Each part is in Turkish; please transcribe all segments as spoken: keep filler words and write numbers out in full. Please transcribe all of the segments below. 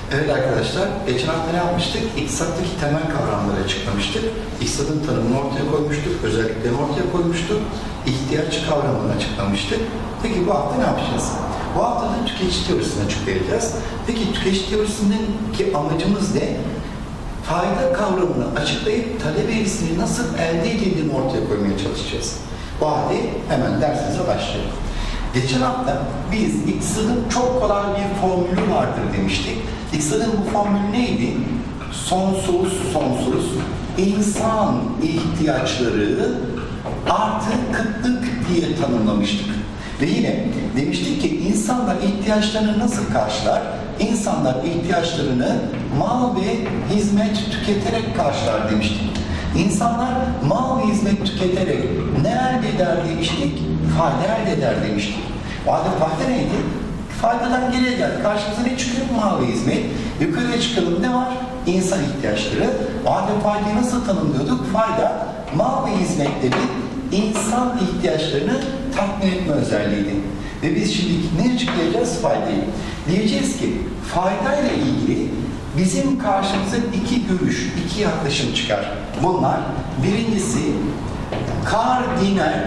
Evet arkadaşlar, geçen hafta ne yapmıştık? İktisattaki temel kavramları açıklamıştık. İktisadın tanımını ortaya koymuştuk, özelliklerini ortaya koymuştuk. İhtiyaç kavramını açıklamıştık. Peki bu hafta ne yapacağız? Bu hafta da tüketici teorisini açıklayacağız. Peki tüketici teorisindeki amacımız ne? Fayda kavramını açıklayıp talep eğrisini nasıl elde edildiğini ortaya koymaya çalışacağız. Bu halde hemen dersimize başlayalım. Geçen hafta biz iktisadın çok kolay bir formülü vardır demiştik. İktisadın bu formülü neydi? Sonsuz, sonsuz insan ihtiyaçları artı kıtlık diye tanımlamıştık. Ve yine demiştik ki insanlar ihtiyaçlarını nasıl karşılar? İnsanlar ihtiyaçlarını mal ve hizmet tüketerek karşılar demiştik. İnsanlar mal ve hizmet tüketerek ne elde eder demiştik? Fayda elde eder demiştik. O halde fayda neydi? Faydadan geriye geldi. Karşımıza ne çıkıyor? Mal ve hizmet. Yukarıya çıkalım ne var? İnsan ihtiyaçları. O halde faydayı nasıl tanımlıyorduk? Fayda, mal ve hizmetlerin insan ihtiyaçlarını tatmin etme özelliğiydi. Ve biz şimdi ne açıklayacağız? Faydayı. Diyeceğiz ki faydayla ilgili bizim karşımıza iki görüş, iki yaklaşım çıkar. Bunlar birincisi kardinal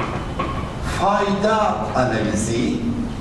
fayda analizi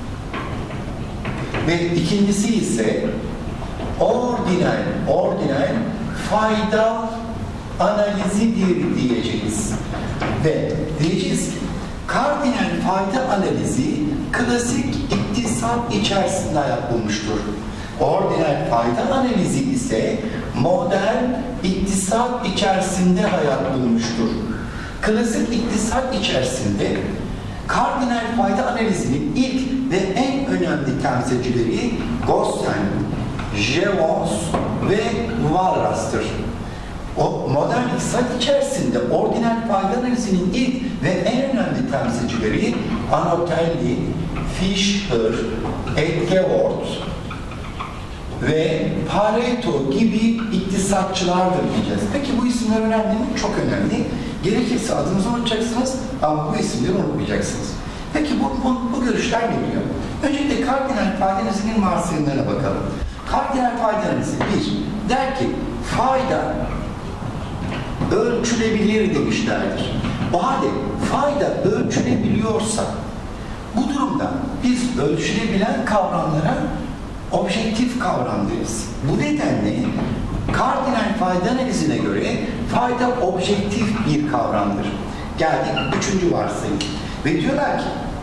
ve ikincisi ise ordinal, ordinal fayda analizidir diyeceğiz. Ve diyeceğiz ki kardinal fayda analizi klasik iktisat içerisinde hayat bulmuştur. Ordinal fayda analizi ise modern iktisat içerisinde hayat bulmuştur. Klasik iktisat içerisinde kardinal fayda analizinin ilk ve en önemli temsilcileri Gossen, Jevons ve Walras'tır. O modern iktisat içerisinde ordinal fayda analizinin ilk ve en önemli temsilcileri Anatoly, Fisher, Edgeworth ve Pareto gibi iktisatçılardır diyeceğiz. Peki bu isimler önemli mi? Çok önemli. Gerekirse adınızı unutacaksınız ama bu isimleri unutmayacaksınız. Peki bu, bu, bu görüşler ne diyor? Öncelikle kardinal fayda analizinin varsayımlarına bakalım. Kardinal fayda analizi bir, der ki fayda ölçülebilir demişlerdir. O halde fayda ölçülebiliyorsa bu durumda biz ölçülebilen kavramlara objektif kavram deriz. Bu nedenle kardinal fayda analizine göre fayda objektif bir kavramdır. Geldik üçüncü varsayım. Ve diyorlar ki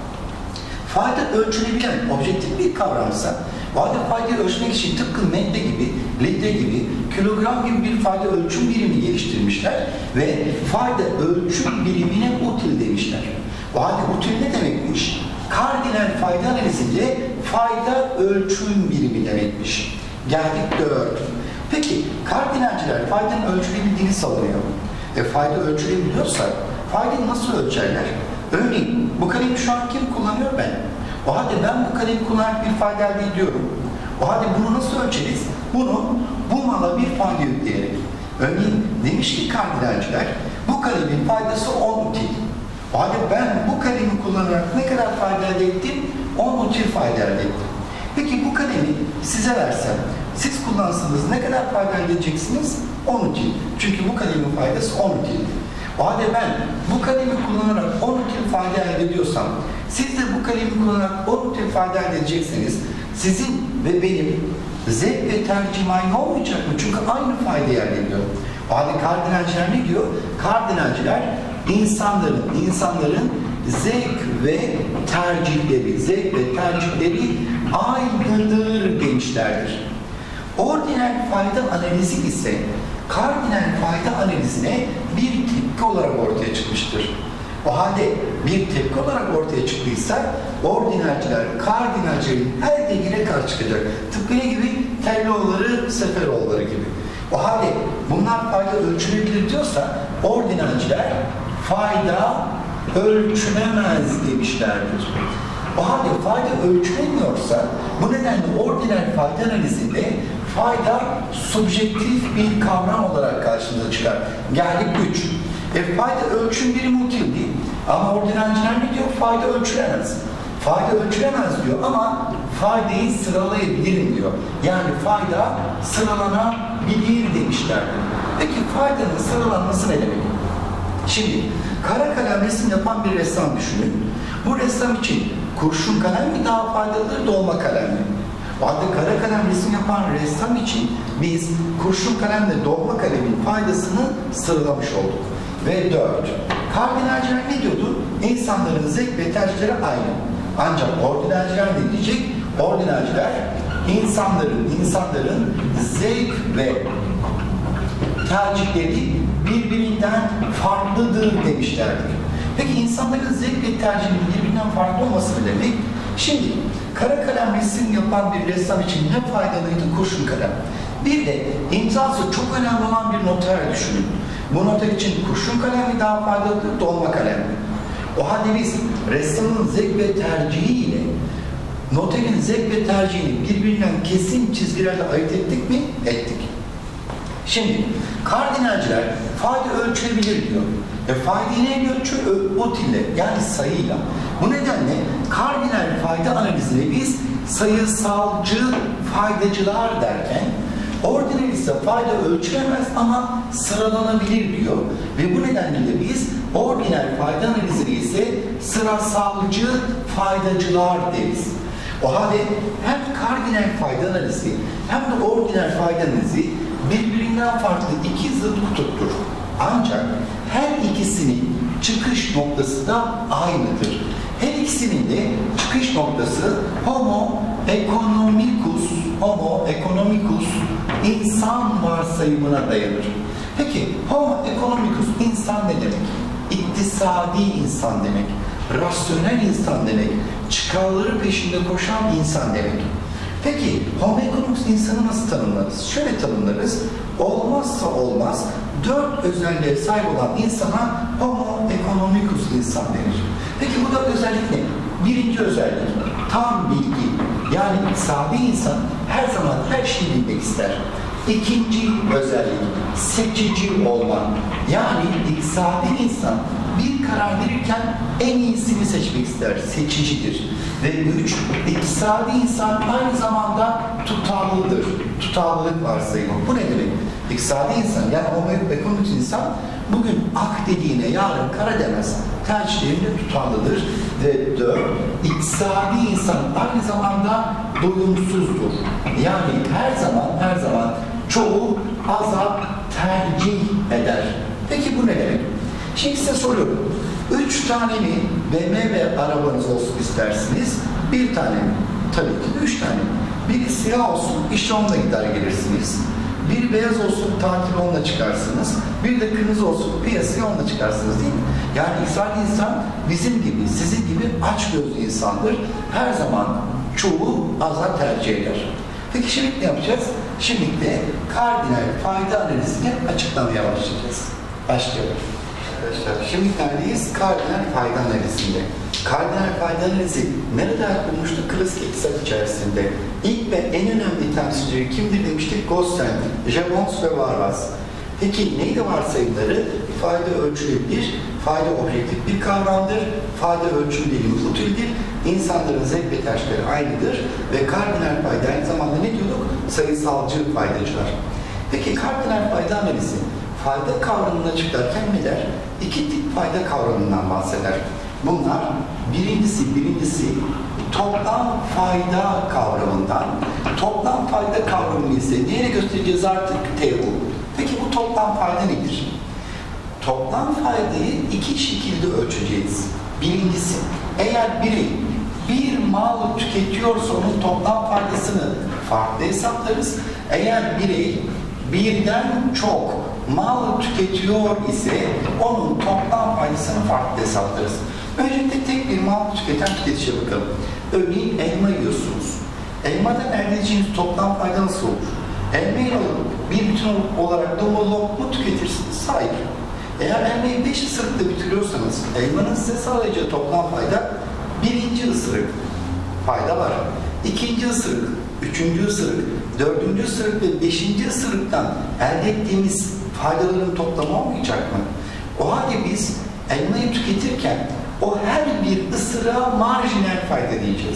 fayda ölçülebilen objektif bir kavramsa bu halde faydayı ölçmek için tıpkı metre gibi, litre gibi, kilogram gibi bir fayda ölçüm birimi geliştirmişler ve fayda ölçüm birimine util demişler. O halde util ne demekmiş? Kardinal fayda analizinde fayda ölçüm birimi demekmiş. Geldik dört. Peki kardinalciler faydanın ölçülebildiğini savunuyor. E fayda ölçülebiliyorsa faydayı nasıl ölçerler? Örneğin bu kalemi şu an kim kullanıyor? Ben. O halde ben bu kalemi kullanarak bir fayda elde ediyorum. O halde bunu nasıl ölçeriz? Bunu bu mala bir fayda yükleyerek. Örneğin demiş ki kardinalciler bu kalemin faydası on util. O halde ben bu kalemi kullanarak ne kadar fayda elde ettim? on util fayda elde ettim. Peki bu kalemi size versem, siz kullansanız ne kadar fayda elde edeceksiniz? on util. Çünkü bu kalemin faydası on util. O halde ben bu kalemi kullanarak on util fayda elde ediyorsam, siz de bu kalemi kullanarak on util fayda elde edecekseniz, sizin ve benim zevk ve tercihim aynı olmayacak mı? Çünkü aynı faydayı elde ediyor. O halde kardinalciler ne diyor? Kardinalciler insanların, insanların zevk ve tercihleri, zevk ve tercihleri aynıdır demişlerdir. Ordinal fayda analizi ise kardinal fayda analizine bir tepki olarak ortaya çıkmıştır. O halde bir tepki olarak ortaya çıktıysa ordinalciler, kardinalcilerin her dediğine karşı çıkacak. Tıpkı ne gibi? Telloğulları, Seferoğulları gibi. O halde bunlar fayda ölçülebilir diyorsa ordinalciler fayda ölçülemez demişlerdir. O halde fayda ölçülemiyorsa bu nedenle ordinal fayda analizinde fayda subjektif bir kavram olarak karşımıza çıkar. Geldik üç. E fayda ölçüm birimi utildi. Ama ordinalciler ne diyor? Fayda ölçülemez. Fayda ölçülemez diyor ama faydayı sıralayabilirim diyor. Yani fayda sıralanabilir demişlerdi. Peki faydanın sıralanması ne demek? Şimdi kara kalem resim yapan bir ressam düşünün. Bu ressam için kurşun kalem mi daha faydalıdır, dolma kalem mi? O halde kara kalem resim yapan ressam için biz kurşun kalemle dolma kalemin faydasını sıralamış olduk. Ve dört. Kardinalciler ne diyordu? İnsanların zevk ve tercihleri aynı. Ancak ordinalciler ne diyecek? Ordinalciler insanların, insanların zevk ve tercihleri birbirinden farklıdır demişlerdir. Peki insanların zevk ve tercihinin birbirinden farklı olması ne demek? Şimdi kara kalem resim yapan bir ressam için ne faydalıydı kurşun kalem? Bir de imzası çok önemli olan bir noter düşünün. Bu noter için kurşun kalem mi daha faydalıdır, dolma kalem mi? O halde biz ressamın zevk ve tercihiyle noterin zevk ve tercihini birbirinden kesin çizgilerle ayırt ettik mi? Ettik. Şimdi kardinalciler fayda ölçülebilir diyor. E faydayı neyle ölçüyor? Otille, yani sayıyla. Bu nedenle kardinal fayda analizine biz sayısalcı faydacılar derken, ordinal ise fayda ölçülemez ama sıralanabilir diyor. Ve bu nedenle de biz ordinal fayda analizine ise sırasalcı faydacılar deriz. O halde hem kardinal fayda analizi hem de ordinal fayda analizi birbirinden farklı iki zıt kutuptur. Ancak her ikisinin çıkış noktası da aynıdır. Her ikisinin de çıkış noktası homo economicus, homo economicus insan varsayımına dayanır. Peki homo economicus insan ne demek? İktisadi insan demek. Rasyonel insan demek. Çıkarları peşinde koşan insan demek. Peki homo economicus insanı nasıl tanımlarız? Şöyle tanımlarız. Olmazsa olmaz dört özelliğe sahip olan insana homo economicus insan denir. Peki bu dört özellik ne? Birinci özellik tam bilgi. Yani iktisadi insan her zaman her şeyi bilmek ister. İkinci özellik seçici olma. Yani iktisadi insan bir karar verirken en iyisini seçmek ister, seçicidir. Ve üç, iktisadi insan aynı zamanda tutarlıdır. Tutarlılık varsayımı. Bu ne demek? İktisadi insan, yani homo economicus insan bugün ak dediğine yarın kara demez. Tercihlerinde tutarlıdır. Ve dört, iktisadi insan aynı zamanda doyumsuzdur. Yani her zaman, her zaman çoğu aza tercih eder. Peki bu ne demek? Şimdi size soruyorum. Üç tane mi B M W arabanız olsun istersiniz? Bir tane mi? Tabii ki de üç tane. Biri siyah olsun, işte onunla gider gelirsiniz. Biri beyaz olsun, tatil onunla çıkarsınız. Biri de kırmızı olsun, piyasaya onunla çıkarsınız değil mi? Yani iktisadi insan bizim gibi, sizin gibi açgözlü insandır. Her zaman çoğu aza tercih eder. Peki şimdi ne yapacağız? Şimdi de kardinal fayda analizini açıklamaya başlayacağız. Başlayalım. Arkadaşlar şimdi neredeyiz? Kardinal fayda analizinde. Kardinal fayda analizi nerede yapılmıştı? Klasik iktisat içerisinde. İlk ve en önemli temsilcileri kimdir demiştik? Gossen, Jevons ve Vargas. Peki neydi varsayımları? Fayda ölçülebilir, fayda objektif bir kavramdır, fayda ölçümliliği utildir, insanların zevk ve tercihleri aynıdır ve kardinal fayda aynı zamanda ne diyorduk? Sayısalcı faydacılar. Peki kardinal fayda analizi fayda kavramını açıklarken ne der? İki tip fayda kavramından bahseder. Bunlar birincisi, birincisi toplam fayda kavramından. Toplam fayda kavramını ise neye göstereceğiz artık? T U. Peki bu toplam fayda nedir? Toplam faydayı iki şekilde ölçeceğiz. Birincisi, eğer biri bir mal tüketiyorsa onun toplam faydasını farklı hesaplarız. Eğer birey birden çok mal tüketiyor ise onun toplam faydasını farklı hesaplarız. Öncelikle tek bir mal tüketen tüketiciye bakalım. Örneğin elma yiyorsunuz. Elmadan elde edeceğiniz toplam fayda nasıl olur? Elmayı alıp bir bütün olarak domolog mu tüketirsiniz? Hayır. Eğer elmayı beş ısırıkla bitiriyorsanız elmanın size sağlayacağı toplam fayda birinci ısırık fayda var. İkinci ısırık, üçüncü ısırık, dördüncü ısırık ve beşinci ısırıktan elde ettiğimiz faydaların toplamı olmayacak mı? O halde biz elmayı tüketirken o her bir ısırığa marjinal fayda diyeceğiz.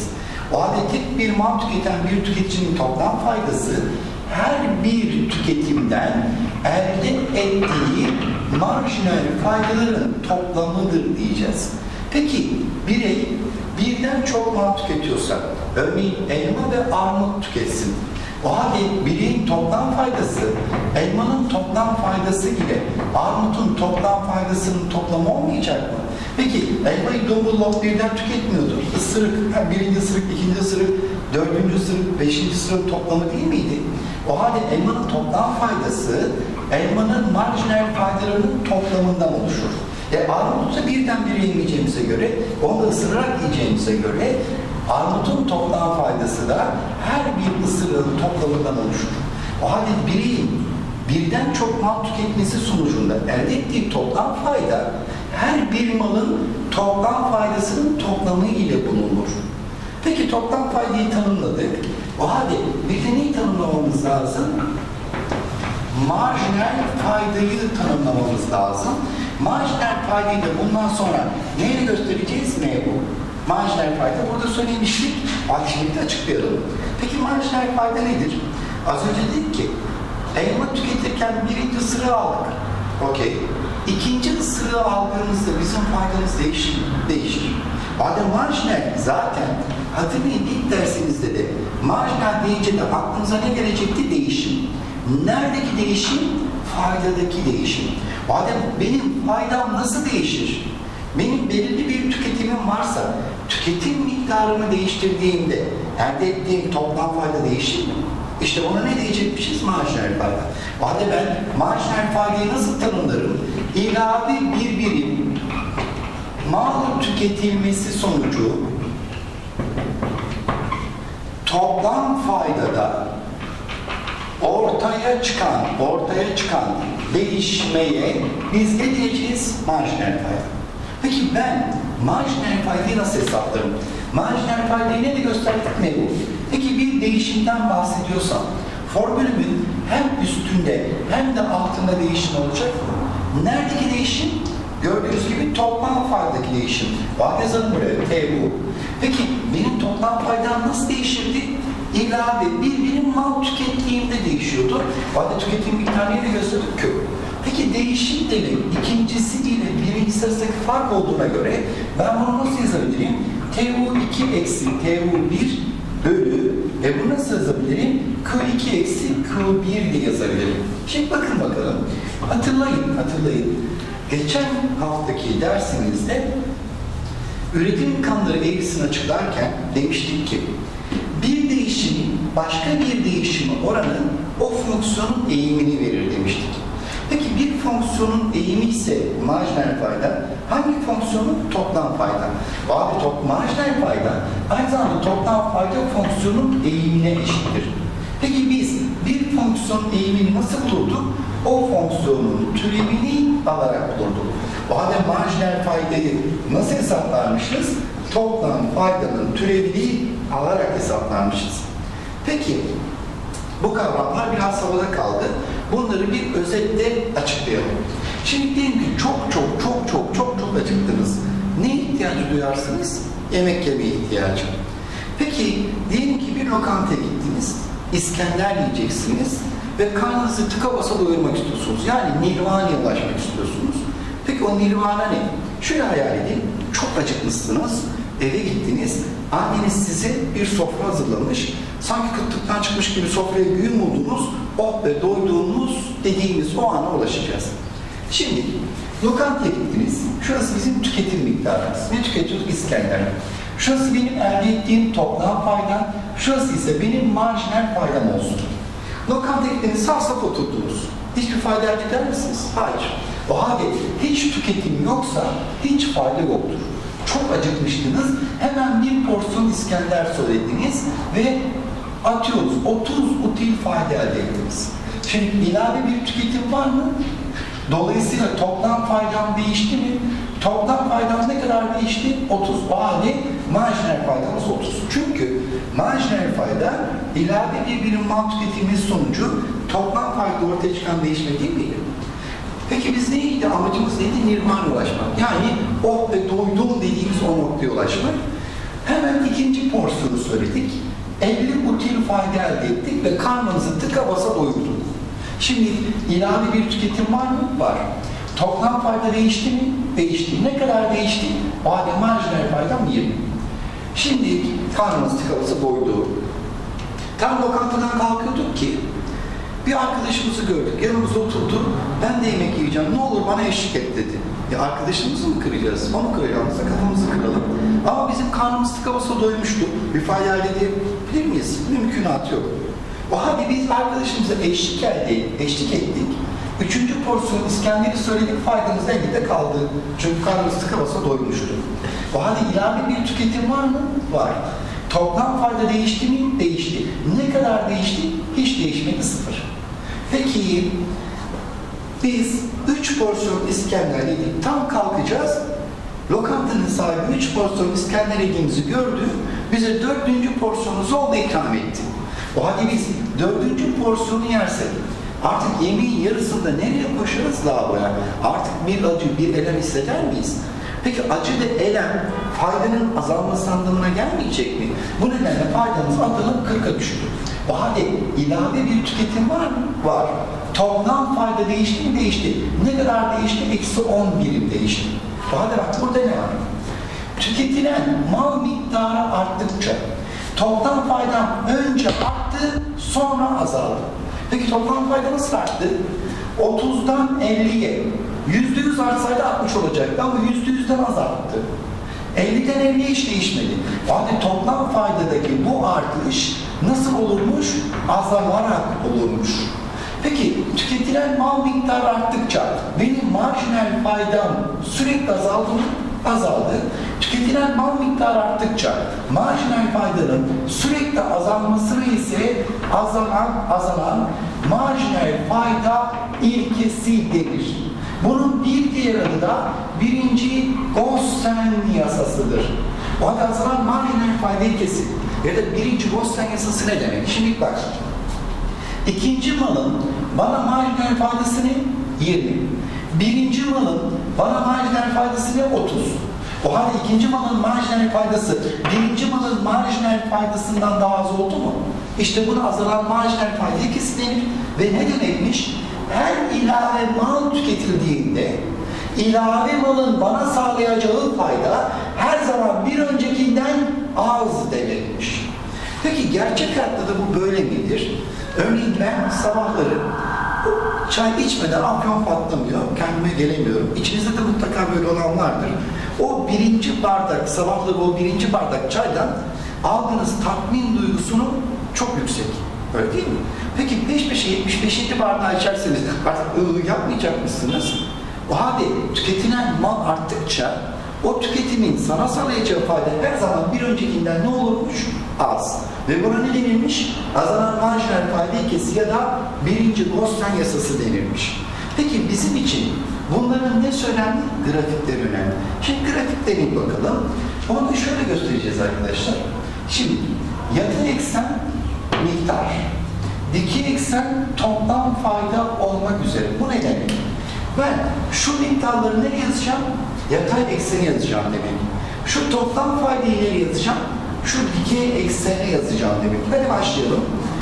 O halde tek bir mal tüketen bir tüketicinin toplam faydası her bir tüketimden elde ettiği marjinal faydaların toplamıdır diyeceğiz. Peki birey birden çok mal tüketiyorsa, örneğin elma ve armut tüketsin. O halde bireyin toplam faydası, elmanın toplam faydası ile armutun toplam faydasının toplamı olmayacak mı? Peki elmayı domuz birden tüketmiyordur. Isırık, birinci ısırık, ikinci ısırık, dördüncü ısırık, beşinci ısırık toplamı değil miydi? O halde elmanın toplam faydası, elmanın marjinal faydalarının toplamından oluşur. E armutu birden bir yemeyeceğimize göre, onu da ısırarak yiyeceğimize göre, armutun toplam faydası da her bir ısırığın toplamından oluşur. O halde bireyin birden çok mal tüketmesi sonucunda elde ettiği toplam fayda, her bir malın toplam faydasının toplamı ile bulunur. Peki toplam faydayı tanımladık. O halde bir de neyi tanımlamamız lazım? Marjinal faydayı tanımlamamız lazım. Marjinal faydayı da bundan sonra neyle göstereceğiz? Ne bu? Marjinal fayda burada söylemiştik. Hadi şimdi de açıklayalım. Peki marjinal fayda nedir? Az önce dedik ki elma tüketirken birinci ısırığı aldık. Okey. İkinci ısırığı aldığımızda bizim faydamız değişir. Değişir. Hadi marjinal zaten hatırlayın ilk dersimizde de marjinal deyince de aklınıza ne gelecekti? Değişim. Neredeki değişim? Faydadaki değişim. Madem benim faydam nasıl değişir? Benim belirli bir tüketimim varsa, tüketim miktarımı değiştirdiğimde elde ettiğim toplam fayda değişir mi? İşte ona ne diyecekmişiz? Marjinal fayda. O halde ben marjinal faydayı nasıl tanımlarım? İlave bir birim mal tüketilmesi sonucu toplam faydada ortaya çıkan, ortaya çıkan değişmeye biz ne diyeceğiz? Marjinal fayda. Peki ben marjinal faydayı nasıl hesaplarım? Marjinal faydayı ne de gösterdik mi bu? Peki bir değişimden bahsediyorsam, formülümün hem üstünde hem de altında değişim olacak mı? Neredeki değişim? Gördüğünüz gibi toplam faydadaki değişim. Bak yazalım buraya, T bu. Peki benim toplam faydam nasıl değişirdi? İlave bir birim mal tükettiğimde değişiyordu. Bak tüketim miktarı neyle gösterdik? Kök. Peki değişim demek ikincisi ile birincisi arasındaki fark olduğuna göre ben bunu nasıl yazabilirim? T U iki eksi T U bir bölü e bunu nasıl yazabilirim? Q iki eksi Q bir diye yazabilirim. Şimdi bakın bakalım. Hatırlayın, hatırlayın. Geçen haftaki dersimizde üretim kanları eğrisini açıklarken demiştik ki bir değişimin başka bir değişime oranı o fonksiyonun eğimini verir demiştik. Peki bir fonksiyonun eğimi ise marjinal fayda, hangi fonksiyonun? Toplam fayda. Abi top, marjinal fayda aynı zamanda toplam fayda fonksiyonun eğimine eşittir. Peki biz bir fonksiyonun eğimini nasıl bulurduk? O fonksiyonun türevini alarak bulurduk. O halde marjinal faydayı nasıl hesaplarmışız? Toplam faydanın türevini alarak hesaplarmışız. Peki bu kavramlar biraz havada kaldı. Bunları bir özetle açıklayalım. Şimdi diyelim ki çok çok çok çok çok çok acıktınız. Ne ihtiyacı duyarsınız? Yemek yemeye ihtiyacı. Peki diyelim ki bir lokantaya gittiniz. İskender yiyeceksiniz ve karnınızı tıka basa doyurmak istiyorsunuz. Yani nirvana'ya ulaşmak istiyorsunuz. Peki o nirvana ne? Şöyle hayal edin. Çok acıkmışsınız. Eve gittiniz. Anneniz size bir sofra hazırlamış. Sanki kıtlıktan çıkmış gibi sofraya bir yumuldunuz. Oh be doyduğunuz dediğimiz o ana ulaşacağız. Şimdi lokantaya gittiniz. Şurası bizim tüketim miktarımız. Ne tüketiyoruz? İskender. Şurası benim elde ettiğim toplam faydam. Şurası ise benim marjinal faydam olsun. Lokantaya gittiniz, sağ saf oturdunuz. Hiçbir fayda elde eder misiniz? Hayır. O halde hiç tüketim yoksa hiç fayda yoktur. Çok acıkmıştınız, hemen bir porsiyon İskender söylediniz ve atıyoruz. otuz util fayda elde ettiniz. Şimdi ilave bir tüketim var mı? Dolayısıyla toplam faydam değişti mi? Toplam faydam ne kadar değişti? otuz. O halde marjinal faydamız otuz. Çünkü marjinal fayda ilave bir birim mal tüketimimiz sonucu toplam fayda ortaya çıkan değişme değil miydi? Peki biz neydi? Amacımız neydi? Nirvana ulaşmak. Yani oh ve doydum dediğimiz o noktaya ulaşmak. Hemen ikinci porsiyonu söyledik. elli butil fayda elde ettik ve karnımızı tıka basa doyurduk. Şimdi ilave bir tüketim var mı? Var. Toplam fayda değişti mi? Değişti. Ne kadar değişti? O halde marjinal faydam yirmi. Şimdi karnımız tıka basa doydu. Tam lokantadan kalkıyorduk ki bir arkadaşımızı gördük. Yanımıza oturdu. Ben de yemek yiyeceğim. Ne olur bana eşlik et dedi. Ya arkadaşımızı mı kıracağız? Onu kıracağımızda kafamızı kıralım. Ama bizim karnımız tıka basa doymuştu. Bir fayda elde edebilir miyiz? Mümkünatı yok. O halde biz arkadaşımıza eşlik, elde, eşlik ettik. Üçüncü porsiyon İskender'i söyledik, faydamız elde kaldı. Çünkü karnımız tıka basa doymuştu. O halde ilave bir tüketim var mı? Var. Toplam fayda değişti mi? Değişti. Ne kadar değişti? Hiç değişmedi, sıfır. Peki, biz üç porsiyon İskender yedik, tam kalkacağız. Lokantanın sahibi üç porsiyon İskender yediğimizi gördü, bize dördüncü porsiyonu zorla ikram etti. O halde biz dördüncü porsiyonu yersek, artık yemeğin yarısında nereye koşarız lavaboya? Artık bir acı, bir elem hisseder miyiz? Peki acı ve elem faydanın azalması anlamına gelmeyecek mi? Bu nedenle faydamız azalım kırka düştü. O halde ilave bir tüketim var mı? Var. Toplam fayda değişti mi? Değişti. Ne kadar değişti? Eksi on birim değişti. O halde bak burada ne var? Tüketilen mal miktarı arttıkça toplam faydam önce arttı, sonra azaldı. Peki toplam fayda nasıl arttı? otuzdan elliye yüzde yüz artsaydı altmış olacaktı ama yüzde yüzden azalttı. elliden elliye hiç değişmedi. Yani toplam faydadaki bu artış nasıl olurmuş? Azalarak olurmuş. Peki tüketilen mal miktarı arttıkça benim marjinal faydam sürekli azaldı mı? Azaldı. Tüketilen mal miktarı arttıkça marjinal faydanın sürekli azalmasına ise azalan azalan marjinal fayda ilkesi denir. Bunun bir diğer adı da birinci Gossen yasasıdır. O halde azalan marjinal fayda ilkesi ya da birinci Gossen yasası ne demek? Şimdi bak. İkinci malın bana marjinal faydası ne? yirmi. Birinci malın bana marjinal faydası ne? otuz. O halde ikinci malın marjinal faydası birinci malın marjinal faydasından daha az oldu mu? İşte buna azalan marjinal fayda ilkesi denir. Ve ne demekmiş? Her ilave mal tüketildiğinde ilave malın bana sağlayacağı fayda her zaman bir öncekinden az demekmiş. Peki gerçek hayatta da bu böyle midir? Örneğin ben sabahları çay içmeden afyon patlamıyor, kendime gelemiyorum. İçinizde de mutlaka böyle olan vardır. O birinci bardak, sabahları o birinci bardak çaydan aldığınız tatmin duygusunu çok yüksek. Öyle değil mi? Peki peş peşe yetmiş beşinci bardağı içerseniz artık ıı yapmayacak mısınız? O halde tüketilen mal arttıkça o tüketimin sana sağlayacağı fayda her zaman bir öncekinden ne olurmuş? Az. Ve buna ne denilmiş? Azalan marjinal fayda ilkesi ya da birinci Gossen yasası denilmiş. Peki bizim için bunların ne önemli? Grafikler önemli. Şimdi grafiklerine bakalım. Onu da şöyle göstereceğiz arkadaşlar. Şimdi yatay eksen miktar, dikey eksen toplam fayda olmak üzere. Bu ne demek? Ben şu miktarları nereye yazacağım? Yatay ekseni yazacağım demek. Şu toplam faydayı nereye yazacağım? Şu dikey eksene yazacağım demek. Hadi başlayalım.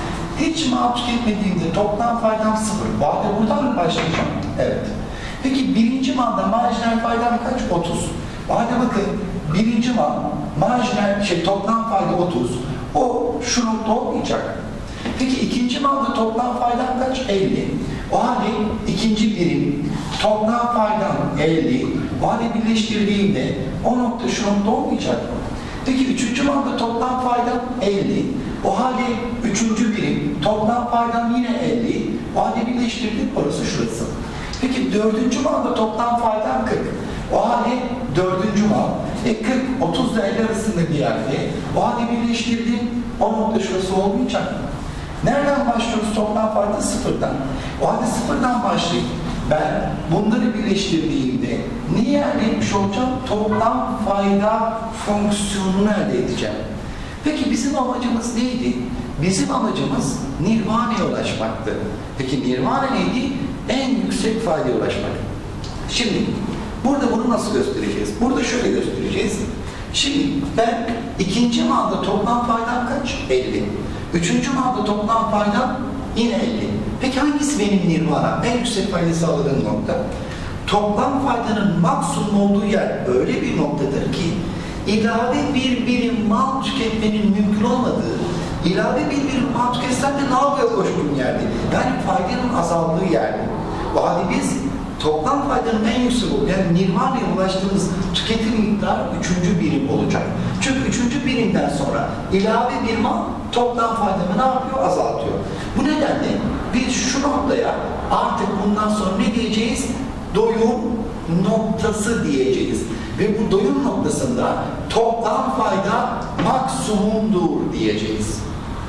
Hiç mal tüketmediğimde toplam faydam sıfır. Bu halde buradan mı başlayacağım? Evet. Peki birinci malda marjinal faydam kaç? otuz. Bu halde bakın birinci mal marjinal şey toplam fayda otuz. O şu nokta olmayacak. Peki ikinci malda toplam faydam kaç? elli. O halde ikinci birim toplam faydam elli. O halde birleştirdiğimde o nokta şu nokta olmayacak mı? Peki üçüncü malda toplam faydam elli. O halde üçüncü birim toplam faydam yine elli. O halde birleştirdik orası şurası. Peki dördüncü malda toplam faydam kırk. O halde dördüncü mal. E kırk, otuz ile elli arasında bir yerde. O halde birleştirdim. O nokta şurası olmayacak mı? Nereden başlıyoruz toplam fayda? Sıfırdan. O halde sıfırdan başlayıp ben bunları birleştirdiğimde neyi elde etmiş olacağım? Toplam fayda fonksiyonunu elde edeceğim. Peki bizim amacımız neydi? Bizim amacımız nirvana'ya ulaşmaktı. Peki nirvana neydi? En yüksek faydaya ulaşmak. Şimdi burada bunu nasıl göstereceğiz? Burada şöyle göstereceğiz. Şimdi ben ikinci malda toplam faydam kaç? elli. Üçüncü malda toplam faydam yine elli. Peki hangisi benim nirvana? En yüksek faydayı sağladığım nokta. Toplam faydanın maksimum olduğu yer öyle bir noktadır ki ilave bir birim mal tüketmenin mümkün olmadığı, ilave bir birim mal tüketsem de lavaboya koştuğum yerde. Yani faydanın azaldığı yerde. O halde biz toplam faydanın en yüksek olduğu, yani nirvana'ya ulaştığımız tüketim miktarı üçüncü birim olacak. Çünkü üçüncü birimden sonra ilave bir mal toplam faydamı ne yapıyor? Azaltıyor. Bu nedenle biz şu noktaya artık bundan sonra ne diyeceğiz? Doyum noktası diyeceğiz. Ve bu doyum noktasında toplam fayda maksimumdur diyeceğiz.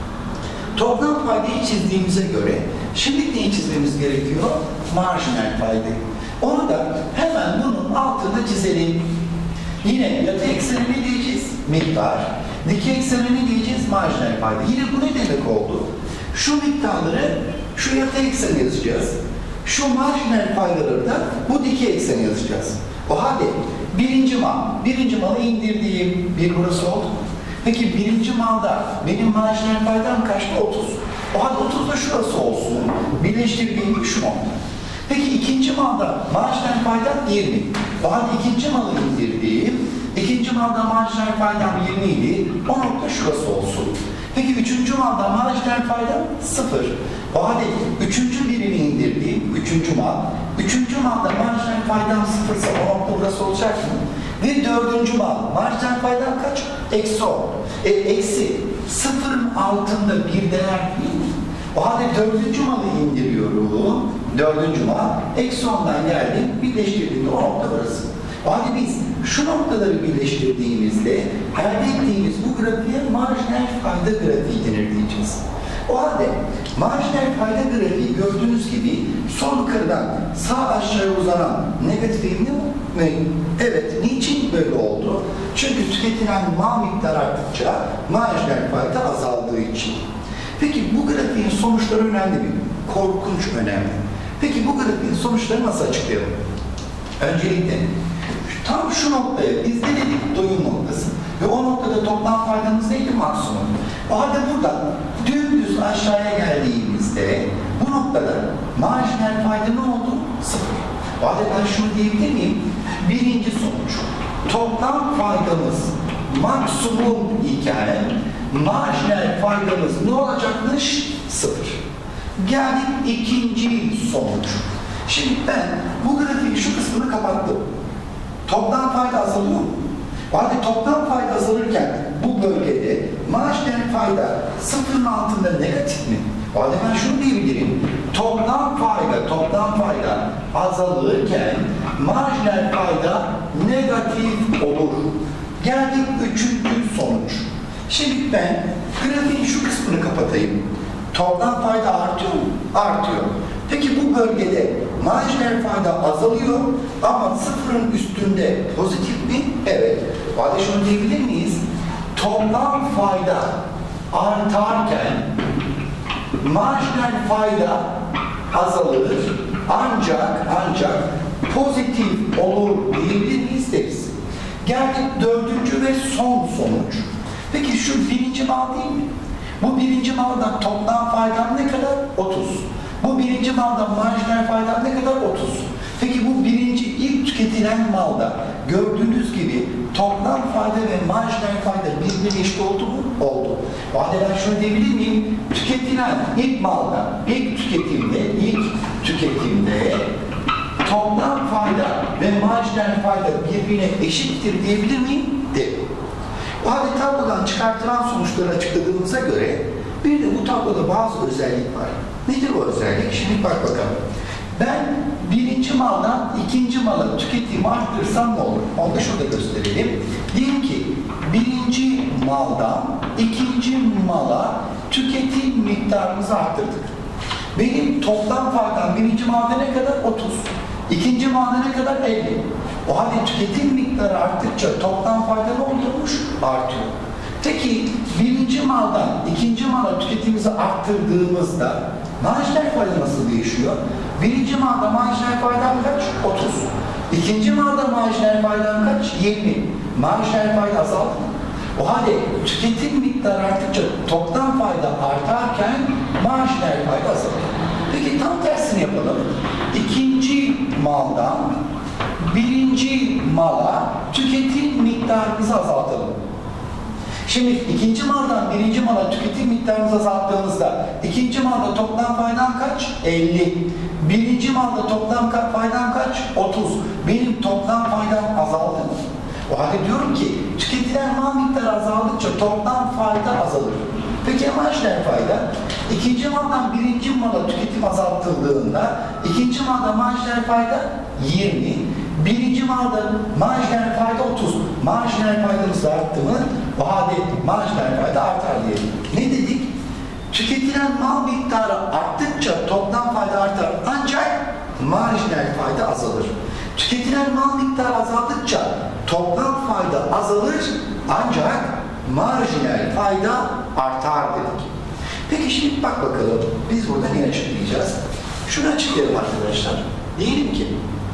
Toplam faydayı çizdiğimize göre şimdi neyi çizmemiz gerekiyor? Marjinal faydayı. Onu da hemen bunun altını çizelim. Yine yatay ekseni ne diyeceğiz? Miktar. Dikey ekseni ne diyeceğiz? Marjinal fayda. Yine bu ne demek oldu? Şu miktarları şu yatay ekseni yazacağız. Şu marjinal faydaları da bu dikey ekseni yazacağız. O halde birinci mal, birinci malı indirdiğim bir burası oldu. Peki birinci malda benim marjinal faydam kaçtı? otuz. O halde otuz da şurası olsun. Birleştirdiğim şu nokta. Peki ikinci malda marjinal faydam yirmi. O halde ikinci malı indirdiğim, ikinci malda marjinal faydam yirmi idi. O nokta şurası olsun. Peki üçüncü malda marjinal faydam sıfır. O halde üçüncü birimi indirdiğim, üçüncü mal, üçüncü malda marjinal faydam sıfırsa o nokta burası olacak mı? Ve dördüncü mal, marjinal faydam kaç? Eksi on. E, eksi sıfırın altında bir değer değil mi? O halde dördüncü malı indiriyorum. Dördüncü mal, eksi ondan geldim, birleştirdiğimde o nokta burası. O halde biz şu noktaları birleştirdiğimizde elde ettiğimiz bu grafiğe marjinal fayda grafiği denir diyeceğiz. O halde marjinal fayda grafiği gördüğünüz gibi sol yukarıdan sağ aşağıya uzanan negatif eğimli mi? Evet. Niçin böyle oldu? Çünkü tüketilen mal miktarı arttıkça marjinal fayda azaldığı için. Peki bu grafiğin sonuçları önemli mi? Korkunç önemli. Peki bu grafiğin sonuçları nasıl açıklayalım? Öncelikle tam şu noktaya biz ne dedik? Doyum noktası. Ve o noktada toplam faydamız neydi? Maksimum. O halde buradan dümdüz aşağıya geldiğimizde bu noktada marjinal fayda ne oldu? Sıfır. O halde ben şunu diyebilir miyim? Birinci sonuç. Toplam faydamız maksimum iken marjinal faydamız ne olacakmış? Sıfır. Geldik ikinci sonuç. Şimdi ben bu grafiğin şu kısmını kapattım. Toplam fayda azalıyor mu? O halde toplam fayda azalırken bu bölgede marjinal fayda sıfırın altında negatif mi? O halde ben şunu diyebilirim. Toplam fayda, toplam fayda azalırken marjinal fayda negatif olur. Geldik üçüncü sonuç. Şimdi ben grafiğin şu kısmını kapatayım. Toplam fayda artıyor mu? Artıyor. Peki bu bölgede marjinal fayda azalıyor ama sıfırın üstünde pozitif mi? Evet. O halde şunu diyebilir miyiz? Toplam fayda artarken marjinal fayda azalır ancak ancak pozitif olur diyebilir miyiz deriz. Geldik dördüncü ve son sonuç. Peki şu birinci mal değil mi? Bu birinci malda toplam faydam ne kadar? otuz. Bu birinci malda marjinal faydam ne kadar? otuz. Peki bu birinci ilk tüketilen malda gördüğünüz gibi toplam fayda ve marjinal fayda birbirine eşit oldu mu? Oldu. O halde ben şunu diyebilir miyim? Tüketilen ilk malda, ilk tüketimde, ilk tüketimde toplam fayda ve marjinal fayda birbirine eşittir diyebilir miyim? Değil. O halde tablodan çıkartılan sonuçları açıkladığımıza göre bir de bu tabloda bazı özellik var. Nedir o özellik? Şimdi bak bakalım. Ben birinci maldan ikinci mala tüketimi arttırsam ne olur? Onu da şurada gösterelim. Diyelim ki birinci maldan ikinci mala tüketim miktarımızı arttırdık. Benim toplam faydam birinci malda ne kadar? otuz. İkinci malda ne kadar? elli. O halde tüketim miktarı arttıkça toplam fayda ne oluyormuş? Artıyor. Peki birinci maldan ikinci mala tüketimimizi arttırdığımızda marjinal fayda nasıl değişiyor? Birinci malda marjinal faydam kaç? otuz. İkinci malda marjinal faydam kaç? yirmi. marjinal fayda azaldı mı? O halde tüketim miktarı arttıkça toplam fayda artarken marjinal fayda azalır. Peki tam tersini yapalım. İkinci maldan birinci mala tüketim miktarımızı azaltalım. Şimdi ikinci maldan birinci mala tüketim miktarımızı azalttığımızda ikinci malda toplam faydan kaç? elli. Birinci malda toplam faydan kaç? otuz. Benim toplam faydam azaldı mı? O halde diyorum ki tüketilen mal miktarı azaldıkça toplam fayda azalır. Peki marjinal fayda? İkinci maldan birinci mala tüketim azaltıldığında ikinci malda marjinal fayda yirmi. Birinci malda marjinal fayda otuz. Marjinal faydamız arttı mı? O halde marjinal fayda artar diyelim. Ne dedik? Tüketilen mal miktarı arttıkça toplam fayda artar. Ancak marjinal fayda azalır. Tüketilen mal miktarı azaldıkça toplam fayda azalır. Ancak marjinal fayda artar dedik. Peki şimdi bak bakalım. Biz burada ne açıklayacağız? Şunu açıklayalım arkadaşlar. Diyelim ki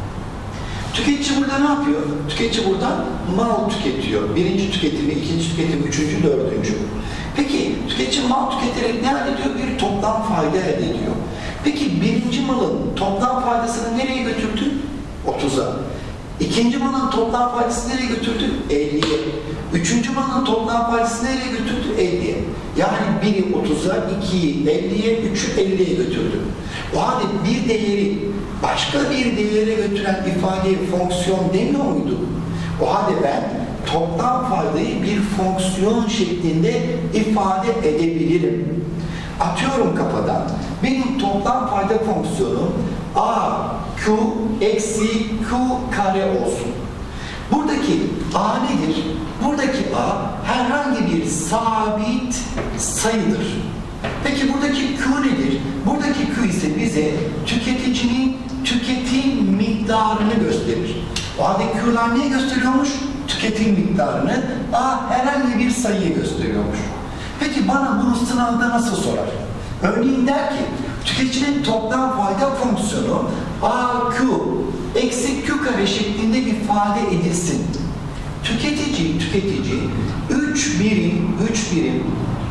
tüketici burada ne yapıyor? Tüketici burada mal tüketiyor. Birinci tüketimi, ikinci tüketimi, üçüncü, dördüncü. Peki tüketici mal tüketerek ne elde ediyor? Bir toplam fayda elde ediyor. Peki birinci malın toplam faydasını nereye götürdü? otuza. İkinci malın toplam faydasını nereye götürdü? elliye. Üçüncü malın toplam faydasını nereye götürdü? elliye. Yani biri otuza, ikiyi elliye, üçü elliye götürdü. O halde bir değeri başka bir değere götüren ifadeye fonksiyon demiyor muydu? O halde ben toplam faydayı bir fonksiyon şeklinde ifade edebilirim. Atıyorum kafadan. Benim toplam fayda fonksiyonum a q eksi q kare olsun. Buradaki a nedir? Buradaki a herhangi bir sabit sayıdır. Peki buradaki q nedir? Buradaki q ise bize tüketicinin tüketim miktarını gösterir. O halde q'lar neyi gösteriyormuş? Tüketim miktarını. A herhangi bir sayıyı gösteriyormuş. Peki bana bunu sınavda nasıl sorar? Örneğin der ki tüketicinin toplam fayda fonksiyonu a q eksi q kare şeklinde ifade edilsin. Tüketici, tüketici üç birim, üç birim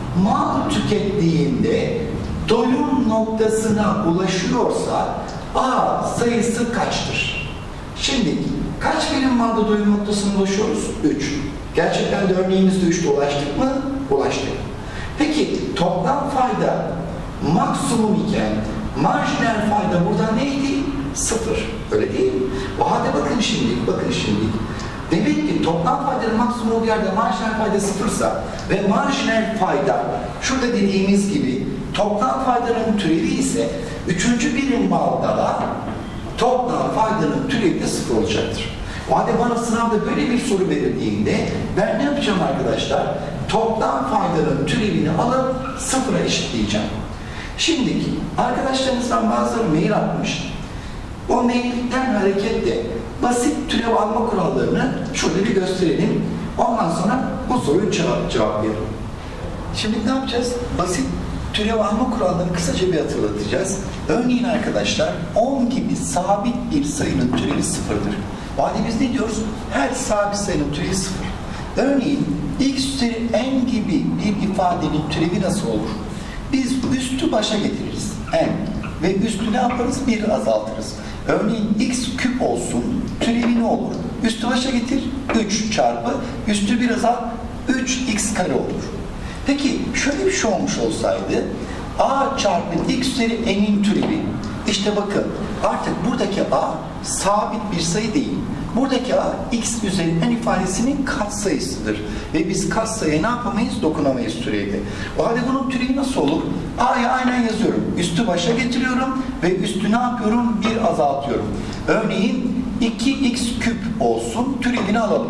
mal tükettiğinde doyum noktasına ulaşıyorsa a sayısı kaçtır? Şimdi kaç birim malda doyum noktasına ulaşıyoruz? üç. Gerçekten de örneğimizde üçte ulaştık mı? Ulaştık. Peki toplam fayda maksimum iken marjinal fayda burada neydi? sıfır. Öyle değil mi? O halde bakın şimdi, bakın şimdi. Demek ki toplam faydanın maksimum olduğu yerde marjinal fayda sıfırsa ve marjinal fayda şurada dediğimiz gibi toplam faydanın türevi ise üçüncü birim malda da toplam faydanın türevi de sıfır olacaktır. O halde bana sınavda böyle bir soru verildiğinde ben ne yapacağım arkadaşlar? Toplam faydanın türevini alıp sıfıra eşitleyeceğim. Şimdi arkadaşlarınızdan bazıları mail atmış. O mailden hareketle basit türev alma kurallarını şöyle bir gösterelim. Ondan sonra bu soruyu cevap, cevaplayalım. Şimdi ne yapacağız? Basit türev alma kurallarını kısaca bir hatırlatacağız. Örneğin arkadaşlar on gibi sabit bir sayının türevi sıfırdır. O halde biz ne diyoruz? Her sabit sayının türevi sıfır. Örneğin x üzeri n gibi bir ifadenin türevi nasıl olur? Biz üstü başa getiririz. N. Ve üstü ne yaparız? bir azaltırız. Örneğin x küp olsun. Türevi ne olur? Üstü başa getir. üç çarpı. Üstü bir azalt. üç x kare olur. Peki şöyle bir şey olmuş olsaydı a çarpı x üzeri n'in türevi. İşte bakın artık buradaki a sabit bir sayı değil. Buradaki a x üzeri n ifadesinin katsayısıdır. Ve biz katsayıya ne yapamayız? Dokunamayız türevde. O halde bunun türevi nasıl olur? A'yı aynen yazıyorum. Üstü başa getiriyorum ve üstü ne yapıyorum? bir azaltıyorum. Örneğin iki x küp olsun. Türevini alalım.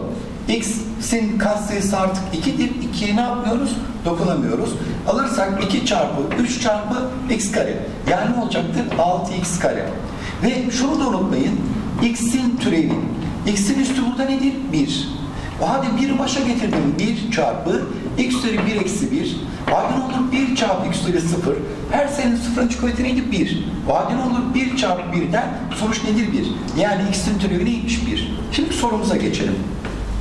X'in katsayısı artık ikidir. ikiye ne yapmıyoruz? Dokunamıyoruz. Alırsak iki çarpı üç çarpı x kare. Yani ne olacaktır? altı x kare. Ve şunu da unutmayın. X'in türevi. X'in üstü burada nedir? bir. O halde bir başa getirdim. bir çarpı x üzeri bir eksi bir. O halde ne olur? bir çarpı x üzeri sıfır. Her sayının sıfırın kuvveti neydi? bir. O halde ne olur? bir çarpı birden sonuç nedir? bir. Yani x'in türevi neymiş? bir. Şimdi sorumuza geçelim.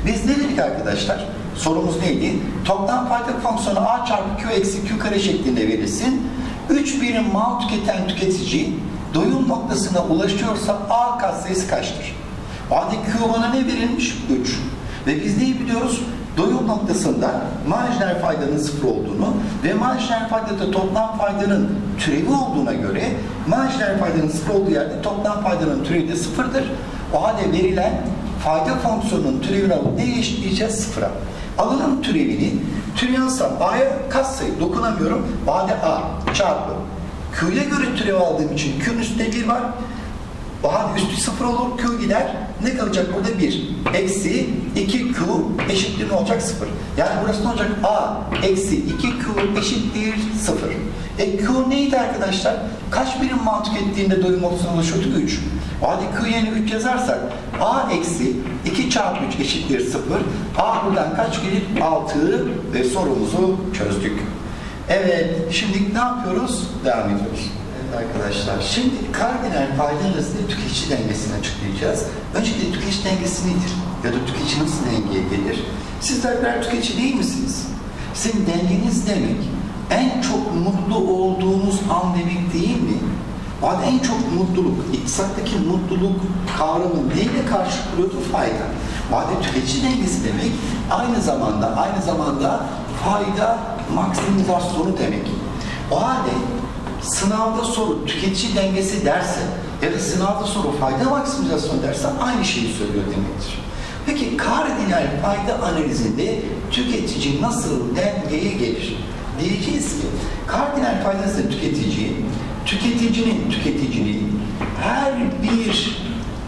Biz ne dedik arkadaşlar? Sorumuz neydi? Toplam fayda fonksiyonu A çarpı Q eksi Q kare şeklinde verilsin. üç birim mal tüketen tüketici doyum noktasına ulaşıyorsa A katsayısı kaçtır? O halde Q bana ne verilmiş? üç. Ve biz neyi biliyoruz? Doyum noktasında marjinal faydanın sıfır olduğunu ve marjinal faydada toplam faydanın türevi olduğuna göre marjinal faydanın sıfır olduğu yerde toplam faydanın türevi de sıfırdır. O halde verilen fayda fonksiyonunun türevini alıp neye eşitleyeceğiz? Sıfıra. Alınan türevini, türevi alsam A'ya katsayı dokunamıyorum. Bade A çarpı Q'ya göre türev aldığım için Q'nun üstünde bir var. O halde üstü sıfır olur, Q gider. Ne kalacak burada? bir. Eksi iki Q eşittir ne olacak? sıfır. Yani burası ne olacak? A eksi iki Q eşittir sıfır. E Q neydi arkadaşlar? Kaç birim mal tükettiğinde doyum noktasına ulaşıyorduk? üç. O halde Q yerine üç yazarsak A eksi iki çarpı üç eşittir sıfır. A buradan kaç gelir? altı ve sorumuzu çözdük. Evet, şimdi ne yapıyoruz? Devam ediyoruz. Arkadaşlar, şimdi kardinal fayda arasında tüketici dengesini açıklayacağız. Öncelikle tüketici dengesi nedir? Ya da tüketici nasıl dengeye gelir? Sizler birer tüketici değil misiniz? Sizin dengeniz demek, en çok mutlu olduğunuz an demek değil mi? O halde en çok mutluluk, iktisattaki mutluluk kavramı neyle karşı duruyordu? Fayda. O halde tüketici dengesi demek, aynı zamanda, aynı zamanda fayda maksimizasyonu demek. O halde sınavda soru tüketici dengesi derse ya da sınavda soru fayda maksimizasyonu derse aynı şeyi söylüyor demektir. Peki kardinal fayda analizinde tüketici nasıl dengeye gelir? Diyeceğiz ki kardinal faydası tüketici, tüketicinin tüketicinin her bir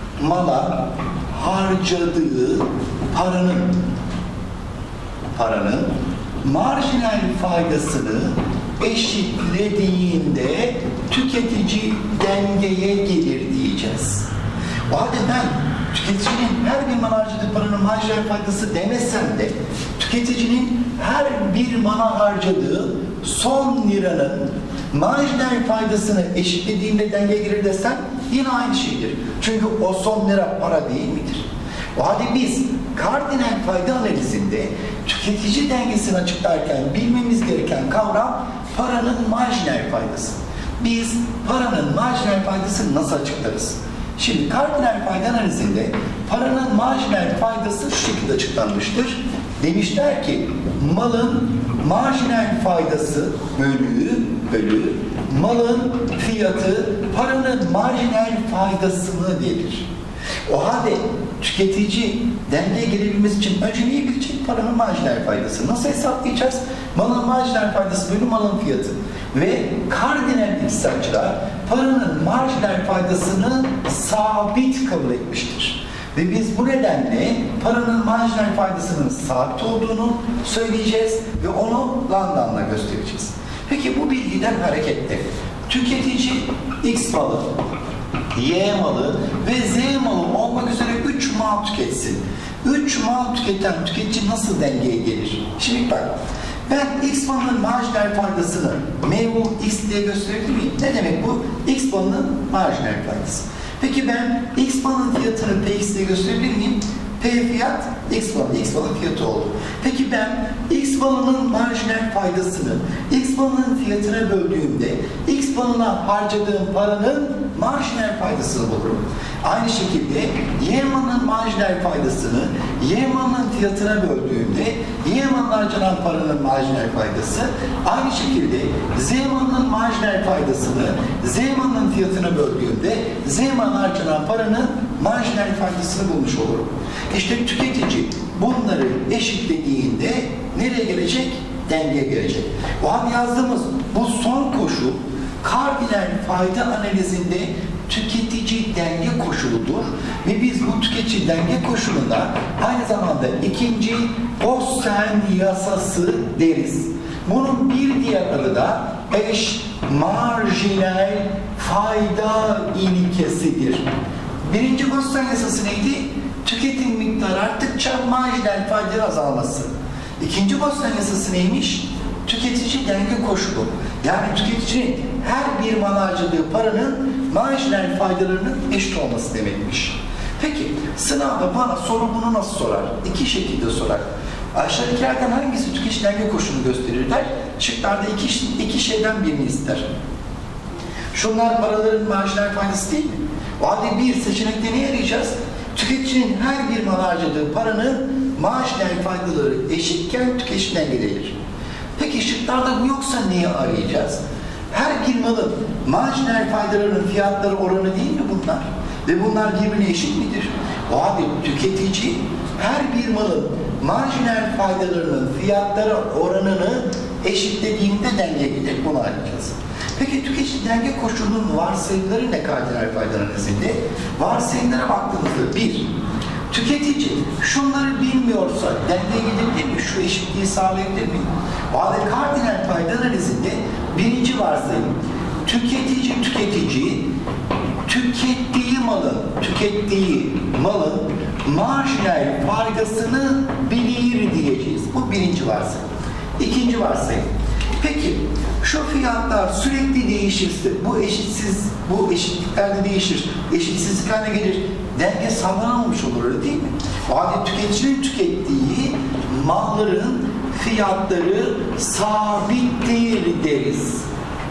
mala harcadığı paranın paranın marjinal faydasını eşitlediğinde tüketici dengeye gelir diyeceğiz. O halde ben tüketicinin her bir mana harcadığı paranın marjinal faydası demesem de tüketicinin her bir mana harcadığı son liranın marjinal faydasını eşitlediğinde dengeye gelir desem yine aynı şeydir. Çünkü o son lira para değil midir? O halde biz kardinal fayda analizinde tüketici dengesini açıklarken bilmemiz gereken kavram paranın marjinal faydası. Biz paranın marjinal faydasını nasıl açıklarız? Şimdi kardinal fayda analizinde paranın marjinal faydası şu şekilde açıklanmıştır. Demişler ki malın marjinal faydası bölü bölü malın fiyatı paranın marjinal faydasını verir. O halde tüketici dengeye gelebilmesi için önce neyi bilecek? Paranın marjinal faydası. Nasıl hesaplayacağız? Malın marjinal faydası bölü malın fiyatı. Ve kardinal iktisatçılar paranın marjinal faydasını sabit kabul etmiştir. Ve biz bu nedenle paranın marjinal faydasının sabit olduğunu söyleyeceğiz ve onu Landan'la göstereceğiz. Peki bu bilgiden hareketle tüketici X malı, Y malı ve Z malı olmak üzere üç mal tüketsin. üç mal tüketen tüketici nasıl dengeye gelir? Şimdi bak, ben X malının marjinal faydasını mevhu X diye gösterebilir miyim? Ne demek bu? X malının marjinal faydası. Peki ben X malının fiyatını P X diye gösterebilir miyim? P fiyat X malı, X malının fiyatı oldu. Peki ben X malının marjinal faydasını X malının fiyatına böldüğümde X malına harcadığım paranın marjinal faydasını bulurum. Aynı şekilde Y malının marjinal faydasını Y malının fiyatına böldüğümde Y malına harcanan paranın marjinal faydası, aynı şekilde Z malının marjinal faydasını Z malının fiyatına böldüğümde Z malına harcanan paranın marjinal faydasını bulmuş olurum. İşte tüketici bunları eşitlediğinde nereye gelecek? Dengeye gelecek. O an yazdığımız bu son koşul kardinal fayda analizinde tüketici denge koşuludur ve biz bu tüketici denge koşuluna aynı zamanda ikinci Bossen yasası deriz. Bunun bir diğer adı da eş marjinal fayda ilkesidir. Birinci Bossen yasası neydi? Tüketim miktarı arttıkça marjinal fayda azalması. İkinci Bossen yasası neymiş? Tüketici denge koşulu. Yani tüketicinin her bir mal harcadığı paranın marjinal faydalarının eşit olması demekmiş. Peki sınavda bana soru bunu nasıl sorar? İki şekilde sorar. Aşağıdakilerden hangisi tüketici denge koşulunu gösterir der. Şıklarda iki, iki şeyden birini ister. Şunlar paraların marjinal faydası değil mi? O halde bir seçenekte ne arayacağız? Tüketicinin her bir mal harcadığı paranın marjinal faydaları eşitken tüketici dengededir. Peki şıklarda bu yoksa neyi arayacağız? Her bir malın marjinal faydalarının fiyatları oranı değil mi bunlar? Ve bunlar birbirine eşit midir? O halde tüketici her bir malın marjinal faydalarının fiyatları oranını eşitlediğinde denge gelir. Bunu arayacağız. Peki tüketici denge koşulunun varsayımları ne kardinal fayda analizinde? Varsayımlara baktığımızda bir, tüketici şunları bilmiyorsa denge gelir mi? Şu eşitliği sağlayabilir mi? O halde kardinal fayda analizinde birinci varsayım, tüketici tüketici tükettiği malın, tükettiği malın marjinal faydasını bilir diyeceğiz. Bu birinci varsayım. İkinci varsayım. Peki şu fiyatlar sürekli değişirse bu eşitsiz, bu eşitliklerde değişir, eşitsizlik haline gelir, denge sağlanamamış olur öyle değil mi? O halde tüketicinin tükettiği malların fiyatları sabittir deriz.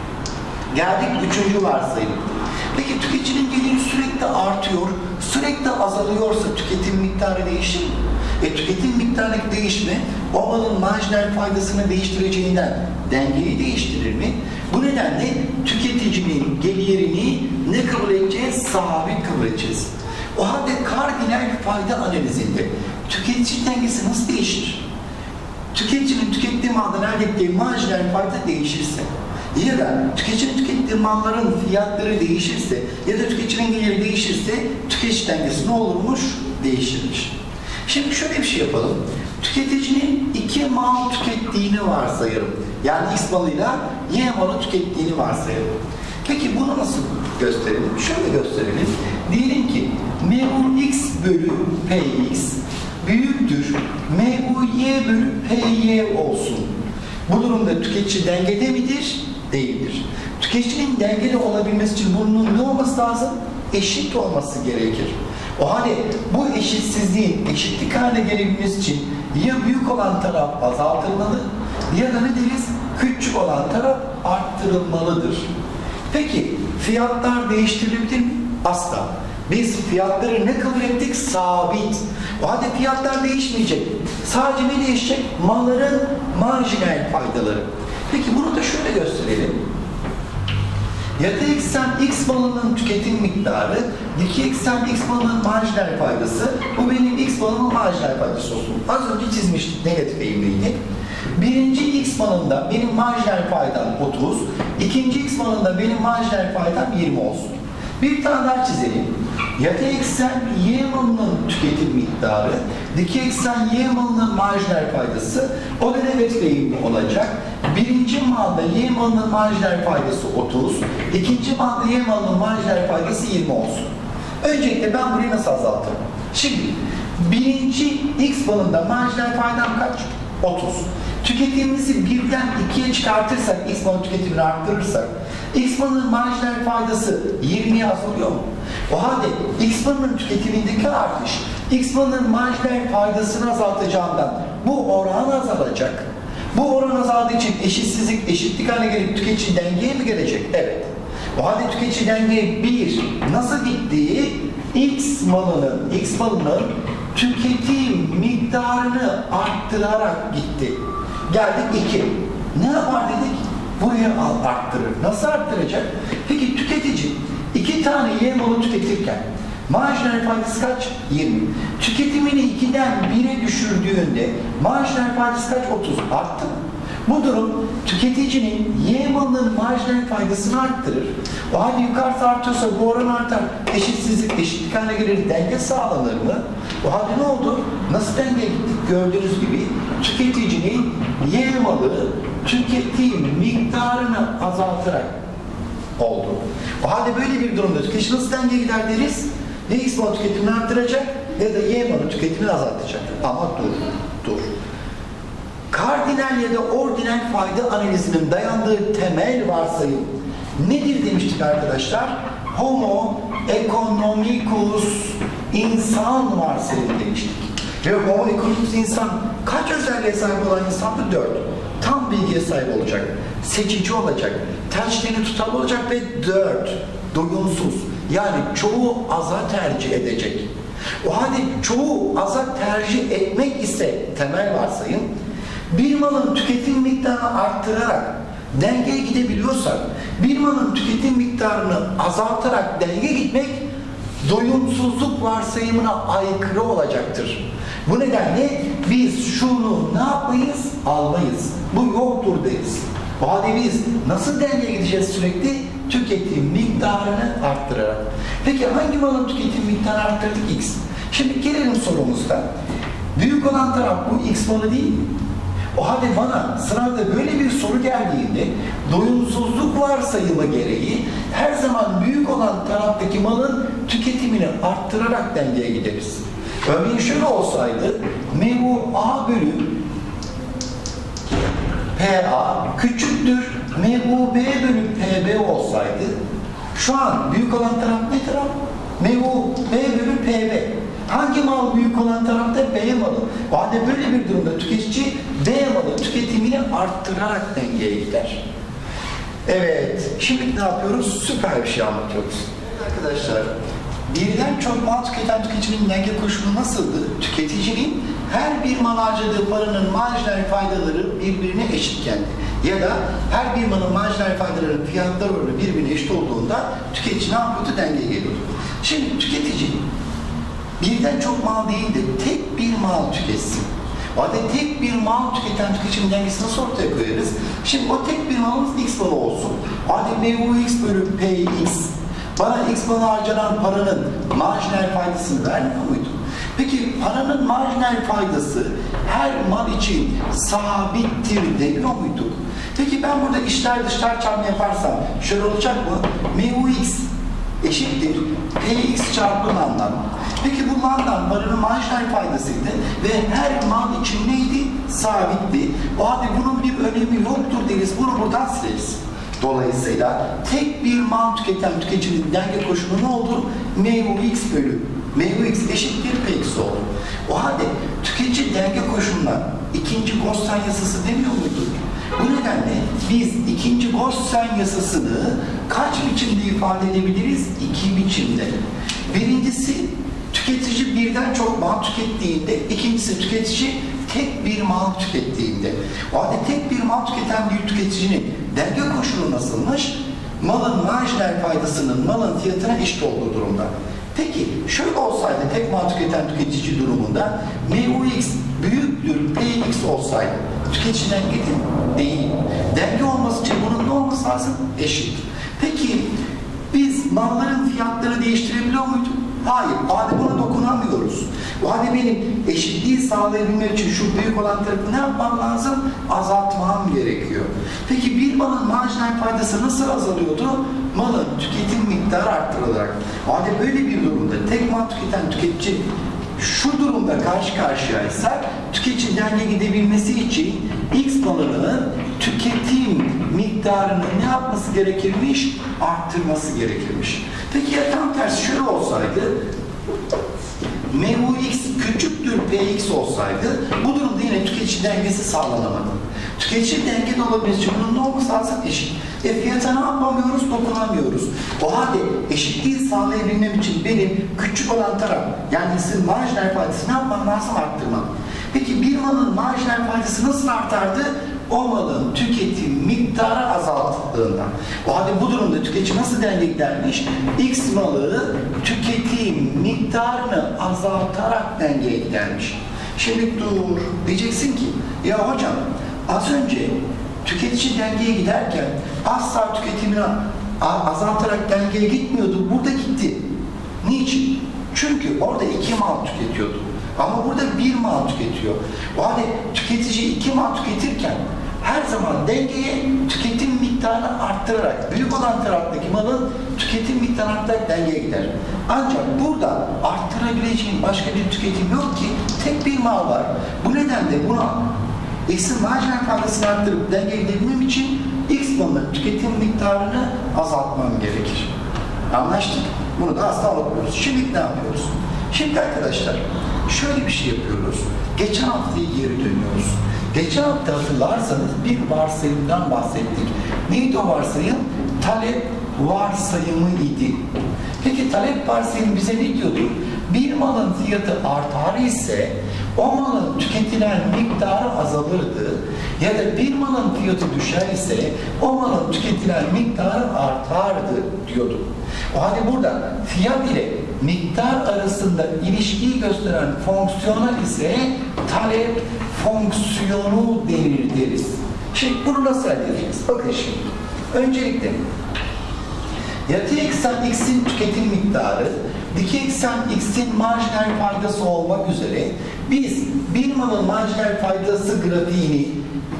Geldik üçüncü varsayım. Peki tüketicinin geliri sürekli artıyor, sürekli azalıyorsa tüketim miktarı değişir mi? E tüketim miktarındaki değişme o malın marjinal faydasını değiştireceğinden dengeyi değiştirir mi? Bu nedenle tüketicinin gelirini ne kabul edeceğiz? Sabit kabul edeceğiz. O halde kardinal fayda analizinde tüketici dengesi nasıl değişir? Tüketicinin tükettiği maldan elde ettiği marjinal fayda değişirse ya da tüketicinin tükettiği malların fiyatları değişirse ya da tüketicinin geliri değişirse tüketici dengesi ne olurmuş? Değişirmiş. Şimdi şöyle bir şey yapalım. Tüketicinin iki mal tükettiğini varsayalım. Yani X malıyla Y malı tükettiğini varsayalım. Peki bunu nasıl gösterelim? Şöyle gösterelim. Diyelim ki M U X bölü P X büyüktür M U Y bölü P Y olsun. Bu durumda tüketici dengede midir? Değildir. Tüketicinin dengeli olabilmesi için bunun ne olması lazım? Eşit olması gerekir. O halde bu eşitsizliğin eşitlik haline gelebilmesi için ya büyük olan taraf azaltılmalı ya da ne deriz? Küçük olan taraf arttırılmalıdır. Peki fiyatlar değiştirilebilir mi? Asla. Biz fiyatları ne kabul ettik? Sabit. O halde fiyatlar değişmeyecek. Sadece ne değişecek? Malların marjinal faydaları. Peki bunu da şöyle gösterelim. Yatay eksen X malının tüketim miktarı, dikey eksen X malının marjinal faydası, bu benim X malımın marjinal faydası olsun. Az önce çizmiştik negatif eğimliydi. Birinci X malında benim marjinal faydam otuz, ikinci X malında benim marjinal faydam yirmi olsun. Bir tane daha çizelim. Yatay eksen Y malının tüketim miktarı, dikey eksen Y malının marjinal faydası, o da negatif eğimli olacak. Birinci malda Y malının marjinal faydası otuz, ikinci malda Y malının marjinal faydası yirmi olsun. Öncelikle ben burayı nasıl azaltırım? Şimdi birinci X malında marjinal faydam kaç? otuz. Tüketimimizi birden ikiye çıkartırsak, X malının tüketimini arttırırsak, X malının marjinal faydası yirmiye azalıyor mu? O halde X malının tüketimindeki artış, X malının marjinal faydasını azaltacağından bu oran azalacak. Bu oran azaldığı için eşitsizlik, eşitlik haline gelip tüketici dengeye mi gelecek? Evet. O halde tüketici dengeye bir, nasıl gittiği X malının, X malının tüketim miktarını arttırarak gitti. Geldik iki. Ne yapar dedik? Buraya arttırır. Nasıl arttıracak? Peki tüketici iki tane Y malı tüketirken marjinal faydası kaç? yirmi. Tüketimini ikiden bire düşürdüğünde marjinal faydası kaç? otuz. Arttı mı? Bu durum tüketicinin Y malının marjinal faydasını arttırır. O halde yukarısı artıyorsa bu oran artar. Eşitsizlik, eşitlik haline gelir. Denge sağlanır mı? O halde ne oldu? Nasıl dengeye gittik? Gördüğünüz gibi tüketicinin Y malı tüketim miktarını azaltarak oldu. O halde böyle bir durumda tüketici nasıl dengeye gider deriz? Ya X malı tüketimini arttıracak ya da Y malı tüketimini azaltacak. Ama dur, dur. Kardinal ya da ordinal fayda analizinin dayandığı temel varsayım nedir demiştik arkadaşlar? Homo economicus insan varsayımı demiştik. Ve Homo erectus insan kaç özelliğe sahip olan insandı? Dört. Tam bilgiye sahip olacak, seçici olacak, tercihlerini tutarlı olacak ve dört. Doyumsuz. Yani çoğu aza tercih edecek. O halde çoğu aza tercih etmek ise temel varsayım, bir malın tüketim miktarını arttırarak dengeye gidebiliyorsak, bir malın tüketim miktarını azaltarak denge gitmek doyumsuzluk varsayımına aykırı olacaktır. Bu nedenle biz şunu ne yapmayız? Almayız. Bu yoktur deriz. O halde biz nasıl dengeye gideceğiz sürekli? Tüketim miktarını arttırarak. Peki hangi malın tüketim miktarını arttırdık? X. Şimdi gelelim sorumuzda. Büyük olan taraf bu X malı değil mi? O halde bana sınavda böyle bir soru geldiğinde doyumsuzluk varsayımı gereği her zaman büyük olan taraftaki malın tüketimini arttırarak dengeye gideriz. Örneğin şöyle olsaydı M U A bölü P A küçüktür M U B bölü P B olsaydı şu an büyük olan taraf ne taraf? M U B bölü P B. Hangi mal büyük olan tarafta? B malı. O halde böyle bir durumda tüketici B malı tüketimini arttırarak dengeye gider. Evet, şimdi ne yapıyoruz? Süper bir şey anlatıyoruz. Arkadaşlar, birden çok mal tüketen tüketicinin denge koşulu nasıldı? Tüketicinin her bir mal harcadığı paranın marjinal faydaları birbirine eşitken ya da her bir malın marjinal faydalarının fiyatlar oranı birbirine eşit olduğunda tüketici ne yapıyordu? Dengeye geliyordu. Şimdi tüketici birden çok mal değil de tek bir mal tüketsin. O halde tek bir mal tüketen tüketicinin dengesini nasıl ortaya koyarız? Şimdi o tek bir malımız X malı olsun. O halde M U X bölü P X bana X malı harcanan paranın marjinal faydasını vermiyor muydu? Peki paranın marjinal faydası her mal için sabittir demiyor muyduk? Peki ben burada içler dışlar çarpımı yaparsam şöyle olacak mı? M U X eşittir P X çarpı landan. Peki bu landan paranın marjinal faydasıydı ve her mal için neydi? Sabitti. O halde bunun bir önemi yoktur deriz. Bunu buradan sileriz. Dolayısıyla tek bir mal tüketen tüketicinin denge koşulu ne olur? M U X bölü M U X eşittir P X olur. O halde tüketici denge koşuluna ikinci Gaussian yasası demiyor muyduk? Bu nedenle biz ikinci Gaussian yasasını kaç biçimde ifade edebiliriz? İki biçimde. Birincisi tüketici birden çok mal tükettiğinde, ikincisi tüketici tek bir mal tükettiğinde. O halde tek bir mal tüketen bir tüketicinin denge koşulu nasılmış? Malın marjinal faydasının malın fiyatına eşit olduğu durumda. Peki şöyle olsaydı tek mal tüketen tüketici durumunda M U X büyüktür P X olsaydı tüketici dengeli değil. Denge olması için bunun ne olması lazım? Eşit. Peki biz malların fiyatlarını değiştirebiliyor muyduk? Hayır. O halde buna dokunamıyoruz. O halde benim eşitliği sağlayabilmem için şu büyük olan tarafı ne yapmam lazım? Azaltmam gerekiyor. Peki bir malın marjinal faydası nasıl azalıyordu? Malın tüketim miktarı arttırılarak. O halde böyle bir durumda tek mal tüketen tüketici şu durumda karşı karşıyaysa tüketici denge gidebilmesi için X malının tüketim miktarını ne yapması gerekirmiş? Arttırması gerekirmiş. Peki ya tam tersi şöyle olsaydı M U X küçüktür P X olsaydı bu durumda yine tüketici dengesi sağlanamadı. Tüketici dengede olabilmesi için bunun ne olması lazım? Eşit. E fiyata ne yapamıyoruz? Dokunamıyoruz. O halde eşitliği sağlayabilmem için benim küçük olan taraf yani sizin marjinal faydası ne yapmam lazım? Arttırmam. Peki bir malın marjinal faydası nasıl artardı? O malın tüketim miktarı azaltıldığında. O halde bu durumda tüketici nasıl denge gidermiş? X malı tüketim miktarını azaltarak dengeye gidermiş. Şimdi dur, diyeceksin ki ya hocam az önce tüketici dengeye giderken asla tüketimini azaltarak dengeye gitmiyordu, burada gitti. Niçin? Çünkü orada iki mal tüketiyordu. Ama burada bir mal tüketiyor. O halde tüketici iki mal tüketirken her zaman dengeye tüketim miktarını arttırarak, büyük olan taraftaki malın tüketim miktarını arttırarak dengeye gider. Ancak burada arttırabileceğin başka bir tüketim yok ki, tek bir mal var. Bu nedenle buna X'in marjinal faydasını arttırıp dengeye gidebilmem için X malının tüketim miktarını azaltmam gerekir. Anlaştık. Bunu da asla unutmuyoruz. Şimdi ne yapıyoruz? Şimdi arkadaşlar şöyle bir şey yapıyoruz. Geçen haftaya geri dönüyoruz. Geçen hafta hatırlarsanız bir varsayımdan bahsettik. Neydi o varsayım? Talep varsayımı idi. Peki talep varsayımı bize ne diyordu? Bir malın fiyatı artar ise o malın tüketilen miktarı azalırdı. Ya da bir malın fiyatı düşer ise o malın tüketilen miktarı artardı diyordu. O halde burada fiyat ile miktar arasında ilişkiyi gösteren fonksiyona ise talep fonksiyonu denir deriz. Şimdi bunu nasıl elde edeceğiz? Bakın şimdi. Öncelikle yatay eksen x'in tüketim miktarı, dikey eksen x'in marjinal faydası olmak üzere biz bir malın marjinal faydası grafiğini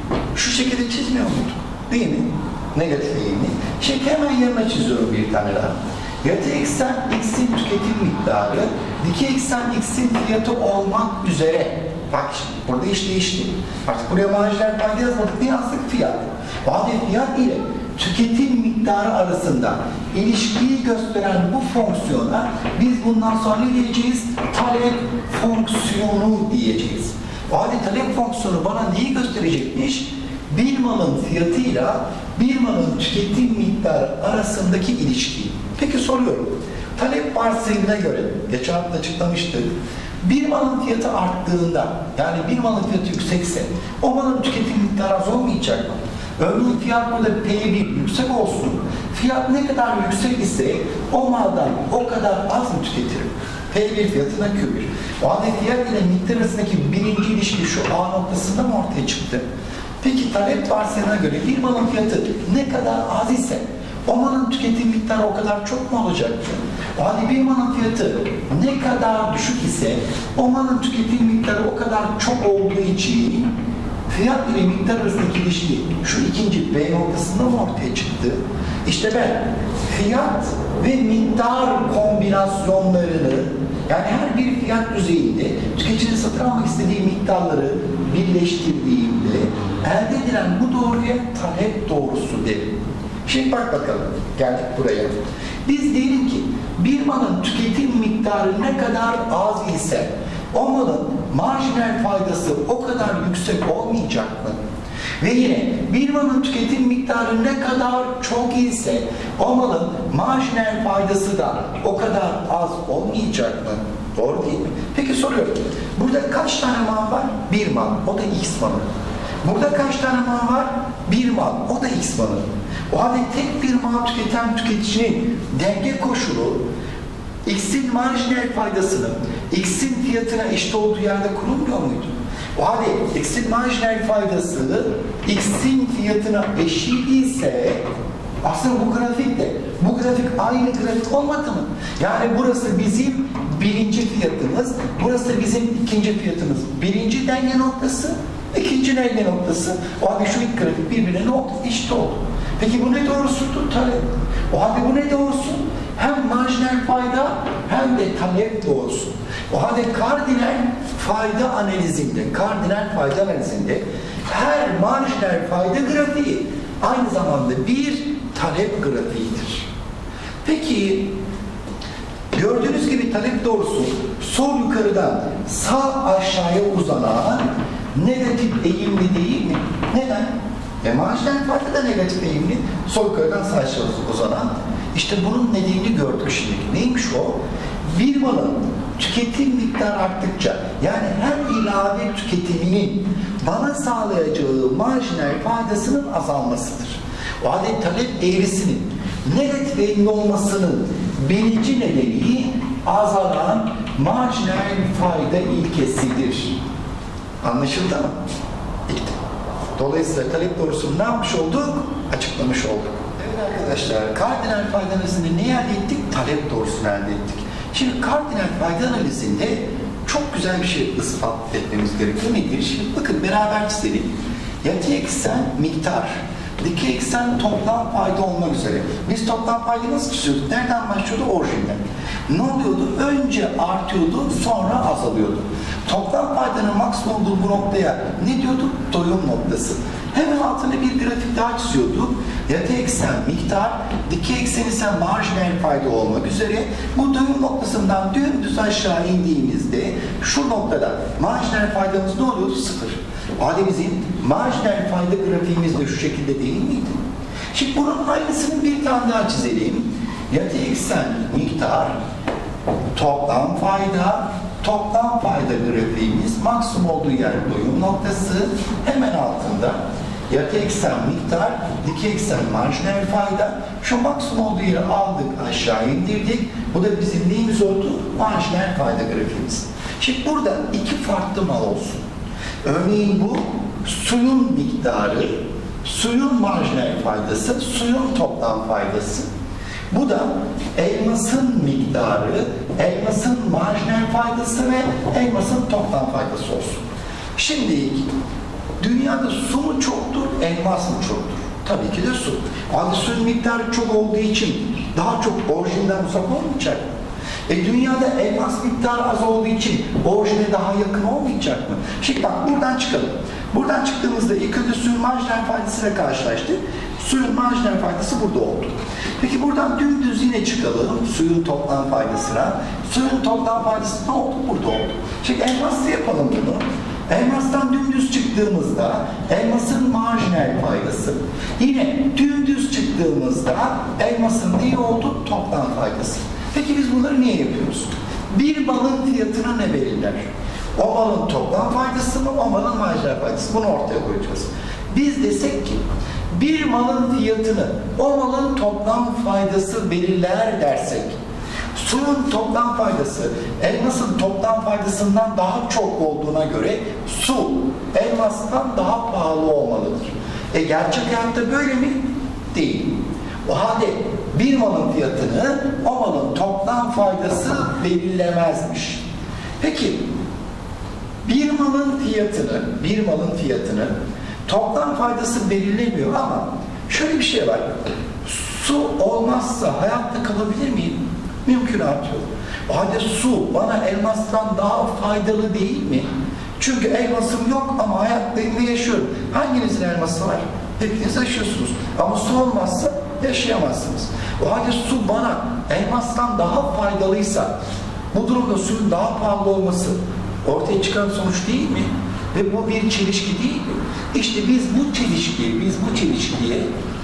şu şekilde çizmiyor muyduk? Değil mi? Negatif eğimli. Şimdi hemen yanına çiziyorum bir tane daha. Yatay eksen x'in tüketim miktarı, dikey eksen x'in fiyatı olmak üzere. Bak şimdi burada iş değişti. Artık buraya marjinal fayda yazmadık. Ne yazdık? Fiyat. Vade fiyat ile tüketim miktarı arasında ilişkiyi gösteren bu fonksiyona biz bundan sonra ne diyeceğiz? Talep fonksiyonu diyeceğiz. O halde talep fonksiyonu bana neyi gösterecekmiş? Bir malın fiyatıyla bir malın tüketim miktarı arasındaki ilişkiyi. Peki soruyorum. Talep varsayımına göre, geçen hafta açıklamıştık. Bir malın fiyatı arttığında, yani bir malın fiyatı yüksekse, o malın tüketim miktarı az olmayacak mı? Örneğin fiyat burada P bir yüksek olsun. Fiyat ne kadar yüksek ise o maldan o kadar az mı tüketirim? P bir fiyatına Q bir. O halde fiyat ile miktar arasındaki birinci ilişki şu A noktasında mı ortaya çıktı? Peki talep varsayımına göre bir malın fiyatı ne kadar az ise o malın tüketim miktarı o kadar çok mu olacaktı? O halde bir malın fiyatı ne kadar düşük ise o malın tüketim miktarı o kadar çok olduğu için fiyat ile miktar arasındaki ilişki şu ikinci B noktasında mı ortaya çıktı? İşte ben fiyat ve miktar kombinasyonlarını, yani her bir fiyat düzeyinde tüketicinin satın almak istediği miktarları birleştirdiğimde elde edilen bu doğruya talep doğrusu derim. Şimdi bak bakalım, geldik buraya. Biz diyelim ki bir malın tüketim miktarı ne kadar az ise o malın marjinal faydası o kadar yüksek olmayacak mı? Ve yine bir malın tüketim miktarı ne kadar çok ise o malın marjinal faydası da o kadar az olmayacak mı? Doğru değil mi? Peki soruyorum. Burada kaç tane mal var? Bir mal. O da X malı. Burada kaç tane mal var? Bir mal. O da X malı. O halde tek bir mal tüketen tüketicinin denge koşulu X'in marjinal faydasının X'in fiyatına eşit olduğu yerde kurulmuyor muydu? O halde X'in marjinal faydası X'in fiyatına eşit ise aslında bu grafikte bu grafik aynı grafik olmadı mı? Yani burası bizim birinci fiyatımız, burası bizim ikinci fiyatımız. Birinci denge noktası, ikinci denge noktası. O halde şu ilk grafik birbirine eşit oldu. Peki bu ne doğrusudur? Talep. O halde bu ne doğrusu? Hem marjinal fayda hem de talep doğrusu. O halde kardinal fayda analizinde, kardinal fayda analizinde her marjinal fayda grafiği aynı zamanda bir talep grafiğidir. Peki gördüğünüz gibi talep doğrusu sol yukarıdan sağ aşağıya uzanan negatif eğimli değil mi? Neden? E marjinal fayda da negatif eğimli, sol yukarıdan sağ aşağıya uzanan. İşte bunun nedenini gördük şimdi. Neymiş o? Bir malın tüketim miktarı arttıkça, yani her ilave tüketiminin bana sağlayacağı marjinal faydasının azalmasıdır. O halde talep eğrisinin negatif eğimli olmasının birinci nedeni azalan marjinal fayda ilkesidir. Anlaşıldı mı? İşte. Dolayısıyla talep doğrusunu ne yapmış olduk? Açıklamış olduk. Evet arkadaşlar, kardinal fayda analizinde ne elde ettik? Talep doğrusunu elde ettik. Şimdi kardinal fayda analizinde çok güzel bir şey ispat etmemiz gerekiyor. Nedir? Şimdi bakın beraber çizelim. Yatay eksen miktar, dikey eksen toplam fayda olmak üzere. Biz toplam faydayı nasıl çiziyorduk? Nereden başlıyordu? Orijinden. Ne oluyordu? Önce artıyordu, sonra azalıyordu. Toplam faydanın maksimum olduğu bu noktaya ne diyorduk? Doyum noktası. Hemen altına bir grafik daha çiziyorduk. Yatay eksen miktar, dikey eksen ise marjinal fayda olmak üzere bu dönüm noktasından dümdüz aşağı indiğimizde şu noktada marjinal faydamız ne oluyordu? Sıfır. Hadi bizim marjinal fayda grafiğimiz de şu şekilde değil miydi? Şimdi bunun aynısını bir tane daha çizelim. Yatay eksen miktar, toplam fayda, toplam fayda grafiğimiz maksimum olduğu yer doyum noktası, hemen altında yatay eksen miktar, dikey eksen marjinal fayda. Şu maksimum olduğu yeri aldık, aşağı indirdik. Bu da bizim neyimiz oldu? Marjinal fayda grafiğimiz. Şimdi burada iki farklı mal olsun. Örneğin bu suyun miktarı, suyun marjinal faydası, suyun toplam faydası. Bu da elmasın miktarı, elmasın marjinal faydası ve elmasın toplam faydası olsun. Şimdi dünyada su mu çoktur, elmas mı çoktur? Tabii ki de su. Hadi suyun miktarı çok olduğu için daha çok orijinden uzak olmayacak mı? E dünyada elmas miktarı az olduğu için orijine daha yakın olmayacak mı? Şimdi bak buradan çıkalım. Buradan çıktığımızda ilk önce suyun marjinal faydasıyla karşılaştık. Suyun marjinal faydası burada oldu. Peki buradan dümdüz yine çıkalım suyun toplam faydasına. Suyun toplam faydası ne oldu? Burada oldu. Şimdi elmasla yapalım bunu. Elmastan dümdüz çıktığımızda elmasın marjinal faydası. Yine dümdüz çıktığımızda elmasın ne oldu? Toplam faydası. Peki biz bunları niye yapıyoruz? Bir malın fiyatını ne belirler? O malın toplam faydası mı, o malın marjinal faydası? Bunu ortaya koyacağız. Biz desek ki bir malın fiyatını o malın toplam faydası belirler dersek, suyun toplam faydası elmasın toplam faydasından daha çok olduğuna göre su elmastan daha pahalı olmalıdır. E gerçek hayatta böyle mi? Değil. O halde bir malın fiyatını o malın toplam faydası belirlemezmiş. Peki bir malın fiyatını, bir malın fiyatını toplam faydası belirlemiyor ama şöyle bir şey var. Su olmazsa hayatta kalabilir miyim? Mümkünatı yok. O halde su bana elmastan daha faydalı değil mi? Çünkü elmasım yok ama hayattayım ve yaşıyorum. Hanginizin elması var? Hepiniz yaşıyorsunuz. Ama su olmazsa yaşayamazsınız. O halde su bana elmastan daha faydalıysa bu durumda suyun daha pahalı olması ortaya çıkan sonuç değil mi? Ve bu bir çelişki değil mi? İşte biz bu çelişkiye, biz bu çelişkiye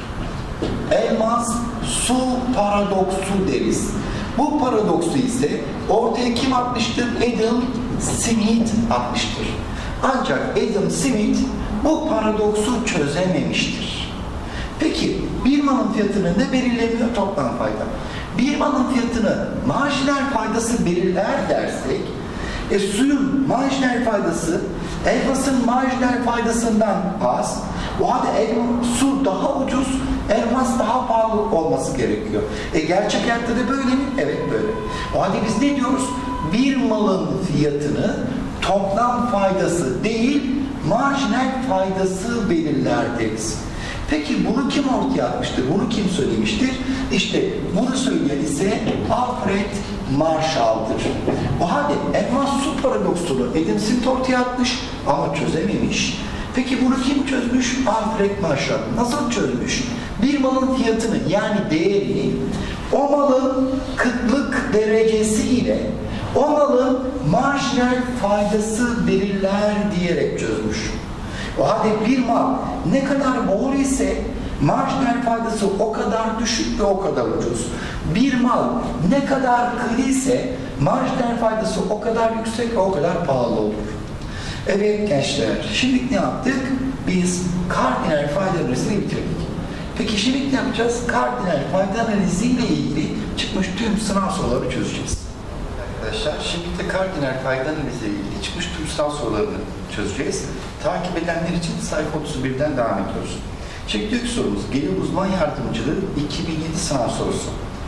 elmas su paradoksu deriz. Bu paradoksu ise ortaya kim atmıştır? Adam Smith atmıştır. Ancak Adam Smith bu paradoksu çözememiştir. Peki bir malın fiyatını ne belirlemiyor? Toplam fayda. Bir malın fiyatını marjinal faydası belirler dersek, e, suyun marjinal faydası elmasın marjinal faydasından az. O halde elma, su daha ucuz, elmas daha pahalı olması gerekiyor. E gerçek hayatta da böyle mi? Evet böyle. O halde biz ne diyoruz? Bir malın fiyatını toplam faydası değil, marjinal faydası belirler deriz. Peki bunu kim ortaya atmıştır? Bunu kim söylemiştir? İşte bunu söyleyen ise Alfred Marshall'dır. O halde elmas su paradoksunu Adam Smith ortaya atmış ama çözememiş. Peki bunu kim çözmüş? Alfred Marshall. Nasıl çözmüş? Bir malın fiyatını yani değerini o malın kıtlık derecesi ile o malın marjinal faydası belirler diyerek çözmüş. O halde bir mal ne kadar bol ise marjinal faydası o kadar düşük ve o kadar ucuz. Bir mal ne kadar kıt ise marjinal faydası o kadar yüksek ve o kadar pahalı olur. Evet gençler, şimdi ne yaptık? Biz kardinal fayda analizini bitirdik. Peki şimdi ne yapacağız? Kardinal fayda analiziyle ilgili çıkmış tüm sınav sorularını çözeceğiz. Arkadaşlar şimdi de kardinal fayda analiziyle ilgili çıkmış tüm sınav sorularını çözeceğiz. Takip edenler için sayfa otuz birden devam ediyoruz. Şimdi ilk sorumuz gelir uzman yardımcılığı iki bin yedi sınav sorusu.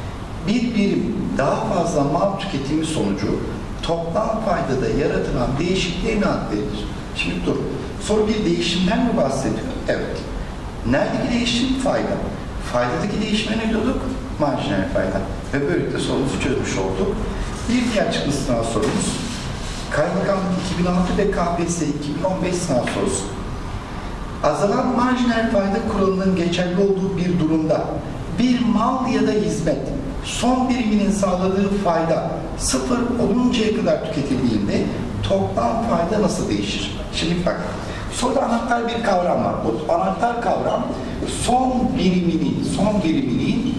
Bir birim daha fazla mal tüketimi sonucu toplam faydada yaratılan değişikliğe ne ad verilir? Şimdi dur. Soru bir değişimden mi bahsediyor? Evet. Neredeki değişim? Fayda. Faydadaki değişime ne diyorduk? Marjinal fayda. Ve böylelikle sorumuzu çözmüş olduk. Bir diğer çıkmış sınav sorumuz. Kaymakamlık iki bin altı ve K P S S iki bin on beş sınav sorusu. Azalan marjinal fayda kuralının geçerli olduğu bir durumda bir mal ya da hizmet son biriminin sağladığı fayda sıfır oluncaya kadar tüketildiğinde toplam fayda nasıl değişir? Şimdi bak, soruda anahtar bir kavram var. O anahtar kavram son biriminin, son biriminin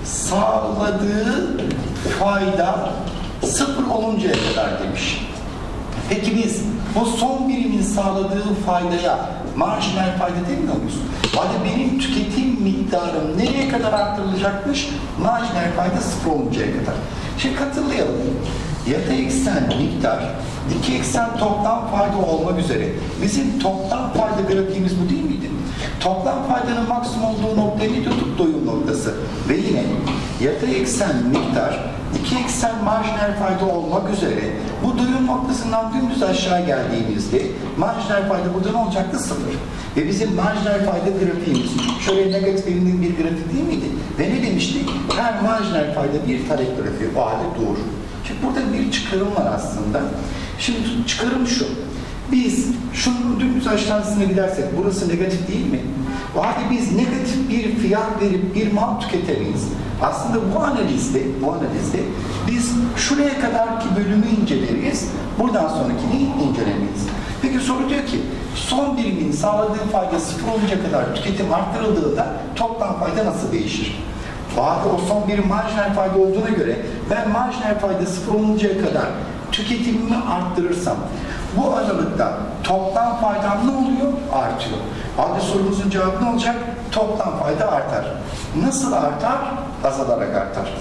sağladığı fayda sıfır oluncaya kadar demiş. Peki biz bu son birimin sağladığı faydaya marjinal fayda demiyor muyuz? Hadi benim tüketim miktarım nereye kadar arttırılacakmış? Marjinal fayda sıfır oluncaya kadar. Şimdi hatırlayalım. Yatay eksen miktar, dikey eksen toplam fayda olmak üzere. Bizim toplam fayda grafiğimiz bu değil miydi? Toplam faydanın maksimum olduğu noktayı ne tutup doyum noktası. Ve yine yatay eksen miktar, dikey eksen marjinal fayda olmak üzere bu doyum noktasından dümdüz aşağı geldiğimizde marjinal fayda burada ne olacaktı? Sıfır. Ve bizim marjinal fayda grafiğimiz şöyle negatif elimli bir grafik değil miydi? Ve ne demiştik? Her marjinal fayda bir talep grafiği. O halde doğru. Şimdi burada bir çıkarım var aslında. Şimdi çıkarım şu. Biz şunun dümdüz aşağısına gidersek burası negatif değil mi? O halde biz negatif bir fiyat verip bir mal tüketemeyiz. Aslında bu analizde, bu analizde biz şuraya kadarki bölümü inceleriz, buradan sonrakini incelemeyiz. Peki soru diyor ki, son birimin sağladığı fayda sıfır olunca kadar tüketim arttırıldığında toplam fayda nasıl değişir? O halde o son birim marjinal fayda olduğuna göre ben marjinal fayda sıfır oluncaya kadar tüketimimi arttırırsam bu aralıkta toplam faydam ne oluyor? Artıyor. Halde sorumuzun cevabı ne olacak? Toplam fayda artar. Nasıl artar? Azalarak artar.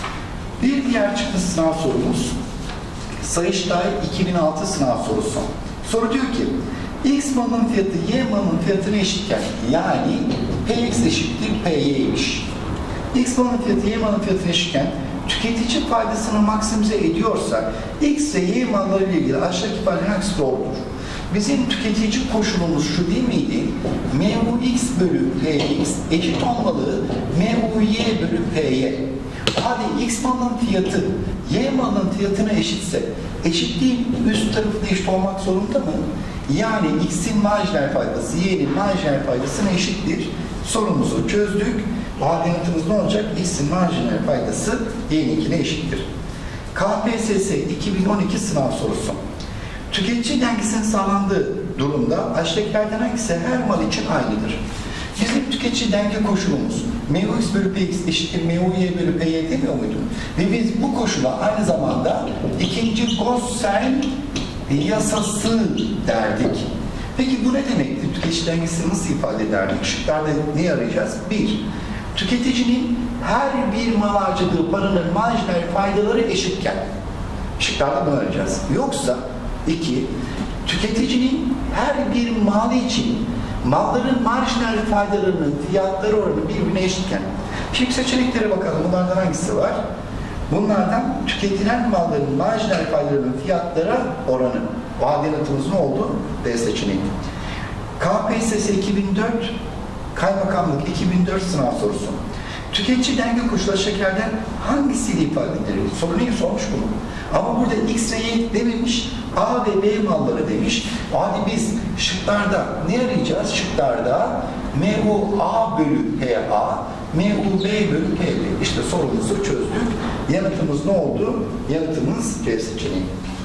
Bir diğer çıkmış sınav sorumuz Sayıştay iki bin altı sınav sorusu. Soru diyor ki X malının fiyatı Y malının fiyatına eşitken yani Px eşittir Py'ymiş. X malının fiyatı Y malının fiyatına eşitken tüketici faydasını maksimize ediyorsa X ve Y malları ile ilgili aşağıdaki ifade hangisi doğrudur? Bizim tüketici koşulumuz şu değil miydi? M U X bölü Px eşit olmalı M U Y bölü Py. Hadi X malının fiyatı Y malının fiyatına eşitse eşitliğin üst tarafı da eşit olmak zorunda mı? Yani X'in marjinal faydası Y'nin marjinal faydasına eşittir. Sorumuzu çözdük. O halde yanıtımız ne olacak? X'in marjinal faydası Y'ninkine eşittir. K P S S iki bin on iki sınav sorusu. Tüketici dengesinin sağlandığı durumda aşağıdakilerden hangisi her mal için aynıdır? Bizim tüketici denge koşulumuz M U X bölü Px eşittir M U Y bölü Py demiyor muydu? Ve biz bu koşula aynı zamanda ikinci Gaussian yasası derdik. Peki bu ne demekti? Tüketici dengesini nasıl ifade ederdik? Şıklarda ne arayacağız? Bir, tüketicinin her bir mal harcadığı paranın marjinal faydaları eşitken. Şıklarda bunu arayacağız. Yoksa iki, tüketicinin her bir malı için malların marjinal faydalarının fiyatları oranı birbirine eşitken. Şimdi seçeneklere bakalım. Bunlardan hangisi var? Bunlardan tüketilen malların marjinal faydalarının fiyatlara oranı. O halde yanıtımız ne oldu? B seçeneği. K P S S iki bin dört Kaymakamlık iki bin dört sınav sorusu. Tüketici denge koşulu aşağıdakilerden hangisiyle ifade edilir? Soru neyi sormuş bunu? Ama burada X ve Y dememiş, A ve B malları demiş. O halde biz şıklarda ne arayacağız? Şıklarda M U A bölü P A, M U B bölü P B. İşte sorumuzu çözdük. Yanıtımız ne oldu? Yanıtımız C seçeneği.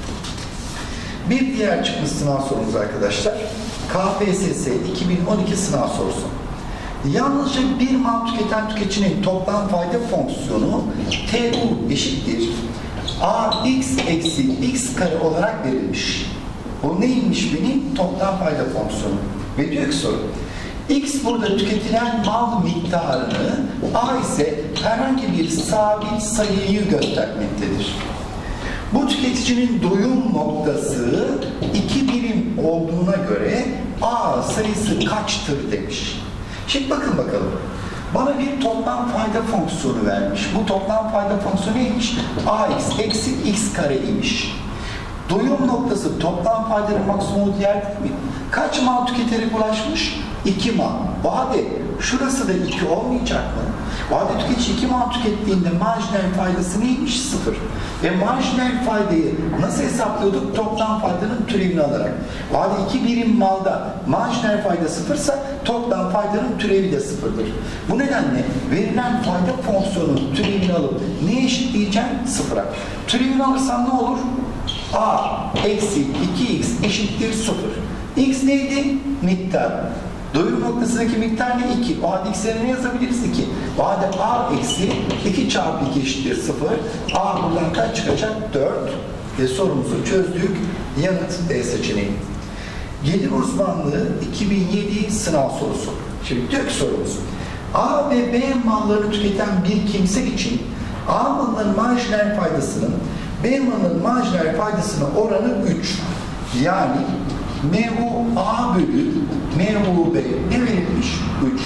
Bir diğer çıkmış sınav sorumuz arkadaşlar. K P S S iki bin on iki sınav sorusu. Yalnızca bir mal tüketen tüketicinin toplam fayda fonksiyonu T U eşittir A X eksi X kare olarak verilmiş. Bu neymiş benim? Toplam fayda fonksiyonu. Ve diyor ki soru, X burada tüketilen mal miktarını, A ise herhangi bir sabit sayıyı göstermektedir. Bu tüketicinin doyum noktası iki birim olduğuna göre A sayısı kaçtır demiş. Şimdi bakın bakalım. Bana bir toplam fayda fonksiyonu vermiş. Bu toplam fayda fonksiyonu neymiş? Ax eksi x kare imiş. Doyum noktası toplam faydanın maksimumu diğer değil mi? Kaç mal tüketerek ulaşmış? iki mal. O halde şurası da iki olmayacak mı? O halde tüketici iki mal tükettiğinde marjinal faydası neymiş? Sıfır. Ve marjinal faydayı nasıl hesaplıyorduk? Toplam faydanın türevini alarak. O halde iki birim malda marjinal fayda sıfırsa toplam faydanın türevi de sıfırdır. Bu nedenle verilen fayda fonksiyonunun türevini alıp ne eşitleyeceğim? Sıfıra. Türevini alırsam ne olur? A eksi iki x eşittir sıfır. X neydi? Miktar. Doyum noktasındaki miktar ne? iki. O halde x'e ne yazabiliriz? iki. O halde a eksi iki çarpı iki eşittir sıfır. A buradan kaç çıkacak? dört. Ve sorumuzu çözdük. Yanıt B seçeneği. Gelir uzmanlığı iki bin yedi sınav sorusu. Şimdi diyor ki sorumuz. A ve B mallarını tüketen bir kimse için A malının marjinal faydasının B malının marjinal faydasının oranı üç. Yani M U A bölü M U B ne verilmiş? üç.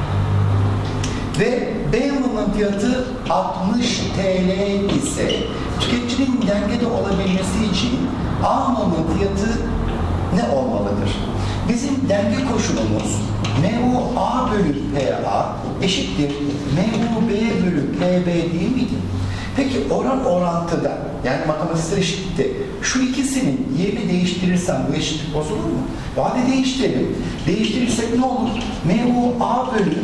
Ve B malının fiyatı altmış TL ise tüketicinin dengede olabilmesi için A malının fiyatı ne olmalıdır? Bizim denge koşulumuz M U A bölü P A eşittir M U B bölü P B değil miydi? Peki oran orantıda, yani matematiksel eşitlikte şu ikisinin yerini değiştirirsem bu eşitlik bozulur mu? Hadi değiştirelim. Değiştirirsek ne olur? M U A bölü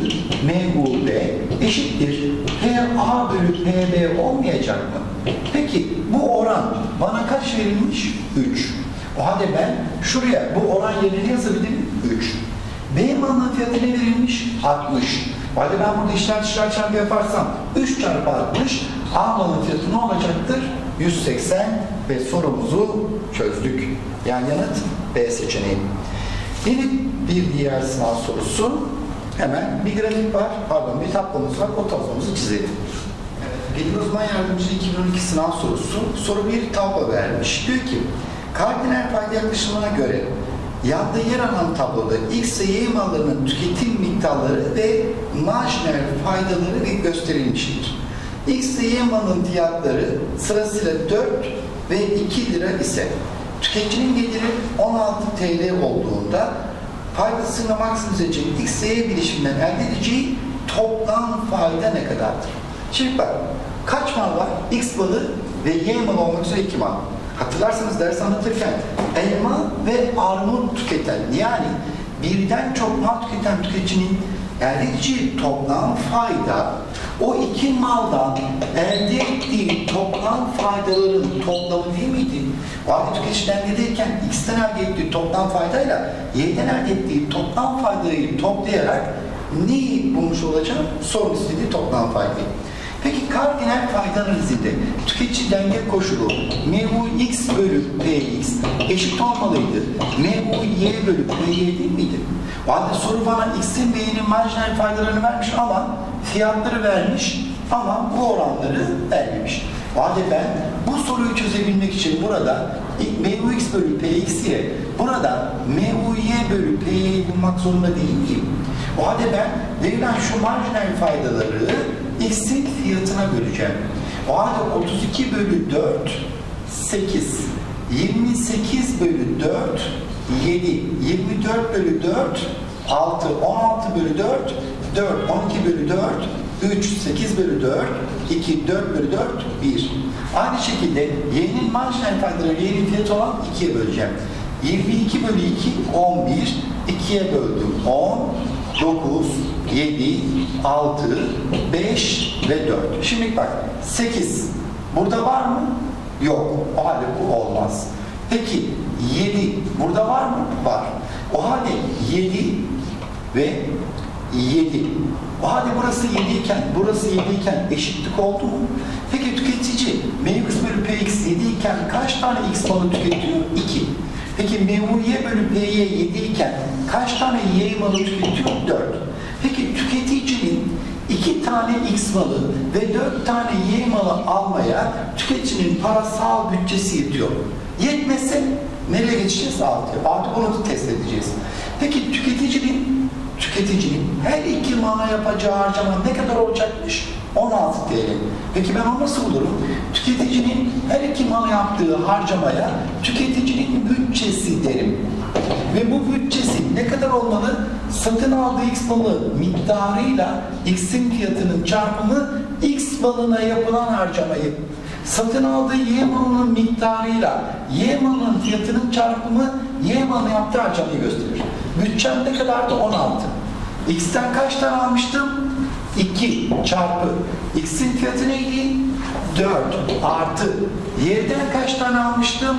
M U B eşittir P A bölü P B olmayacak mı? Peki bu oran bana kaç verilmiş? üç. O halde ben şuraya bu oran yerini yazabilirim. üç. B malının fiyatı ne verilmiş? altmış. O halde ben burada işler dışlar çarpı yaparsam üç çarpı altmış A malının fiyatı ne olacaktır? yüz seksen ve sorumuzu çözdük. Yani yanıt B seçeneği. Yine bir diğer sınav sorusu. Hemen bir grafik var, pardon bir tablomuz var, o tablomuzu çizelim. Gelir uzman yardımcı iki bin on iki sınav sorusu. Soru bir tablo vermiş. Diyor ki, kardinal payda yaklaşımına göre yanda yer alan tabloda X ve Y mallarının tüketim miktarları ve marjinal faydaları gösterilmiştir. X ve Y malının fiyatları sırasıyla dört ve iki lira ise tüketicinin geliri on altı TL olduğunda faydasını maksimize edecek X ve Y bileşiminden elde edeceği toplam fayda ne kadardır? Şimdi bak, kaç mal var? X malı ve Y malı olmak üzere iki mal. Hatırlarsanız ders anlatırken elma ve armut tüketen, yani birden çok mal tüketen tüketicinin elde edeceği toplam fayda o iki maldan elde ettiği toplam faydaların toplamı değil miydi? O halde tüketici dengedeyken X'ten elde ettiği toplam faydayla Y'den elde ettiği toplam faydayı toplayarak neyi bulmuş olacağım? Sorun istediği toplam faydayı. Peki kardinal fayda analizinde tüketici denge koşulu M U X bölü P X eşit olmalıydı. M U Y bölü P Y değil miydi? O halde soru bana X'in ve Y'nin marjinal faydalarını vermiş ama fiyatları vermiş ama bu oranları vermemiş. O halde ben bu soruyu çözebilmek için burada M U X bölü P X ile burada M U Y bölü P Y'yi bulmak zorunda değil miyim? O halde ben verilen şu marjinal faydaları X'in fiyatına böleceğim. O halde otuz iki bölü dört, sekiz. yirmi sekiz bölü dört, yedi. yirmi dört bölü dört, altı. on altı bölü dört, dört. on iki bölü dört, üç. sekiz bölü dört, iki. dört bölü dört, bir. Aynı şekilde Y'nin marjinal faydaları Y'nin fiyatı olan ikiye böleceğim. yirmi iki bölü iki, on bir. ikiye böldüm. on. dokuz, yedi, altı, beş ve dört. Şimdi bak, sekiz. Burada var mı? Yok. O halde bu olmaz. Peki, yedi. Burada var mı? Var. O halde yedi ve yedi. O halde burası yedi iken, burası yedi iken eşitlik oldu mu? Peki tüketici M X bölü P X yedi iken kaç tane X malı tüketiyor? iki. Peki M U Y bölü P Y yedi iken kaç tane Y malı tüketiyor? dört. Peki tüketicinin iki tane X malı ve dört tane Y malı almaya tüketicinin parasal bütçesi yetiyor. Yetmezse nereye geçeceğiz? altıya. Artık bunu da test edeceğiz. Peki tüketicinin tüketicinin her iki mala yapacağı harcama ne kadar olacakmış? on altı T L. Peki ben onu nasıl bulurum? Tüketicinin her iki mal yaptığı harcamaya tüketicinin bütçesi derim. Ve bu bütçesi ne kadar olmalı? Satın aldığı X malı miktarıyla X'in fiyatının çarpımı X malına yapılan harcamayı, satın aldığı Y malının miktarıyla Y malının fiyatının çarpımı Y malına yaptığı harcamayı gösterir. Bütçem ne kadardı? on altı. X'ten kaç tane almıştım? iki çarpı X'in fiyatı neydi? dört artı Y'den kaç tane almıştım?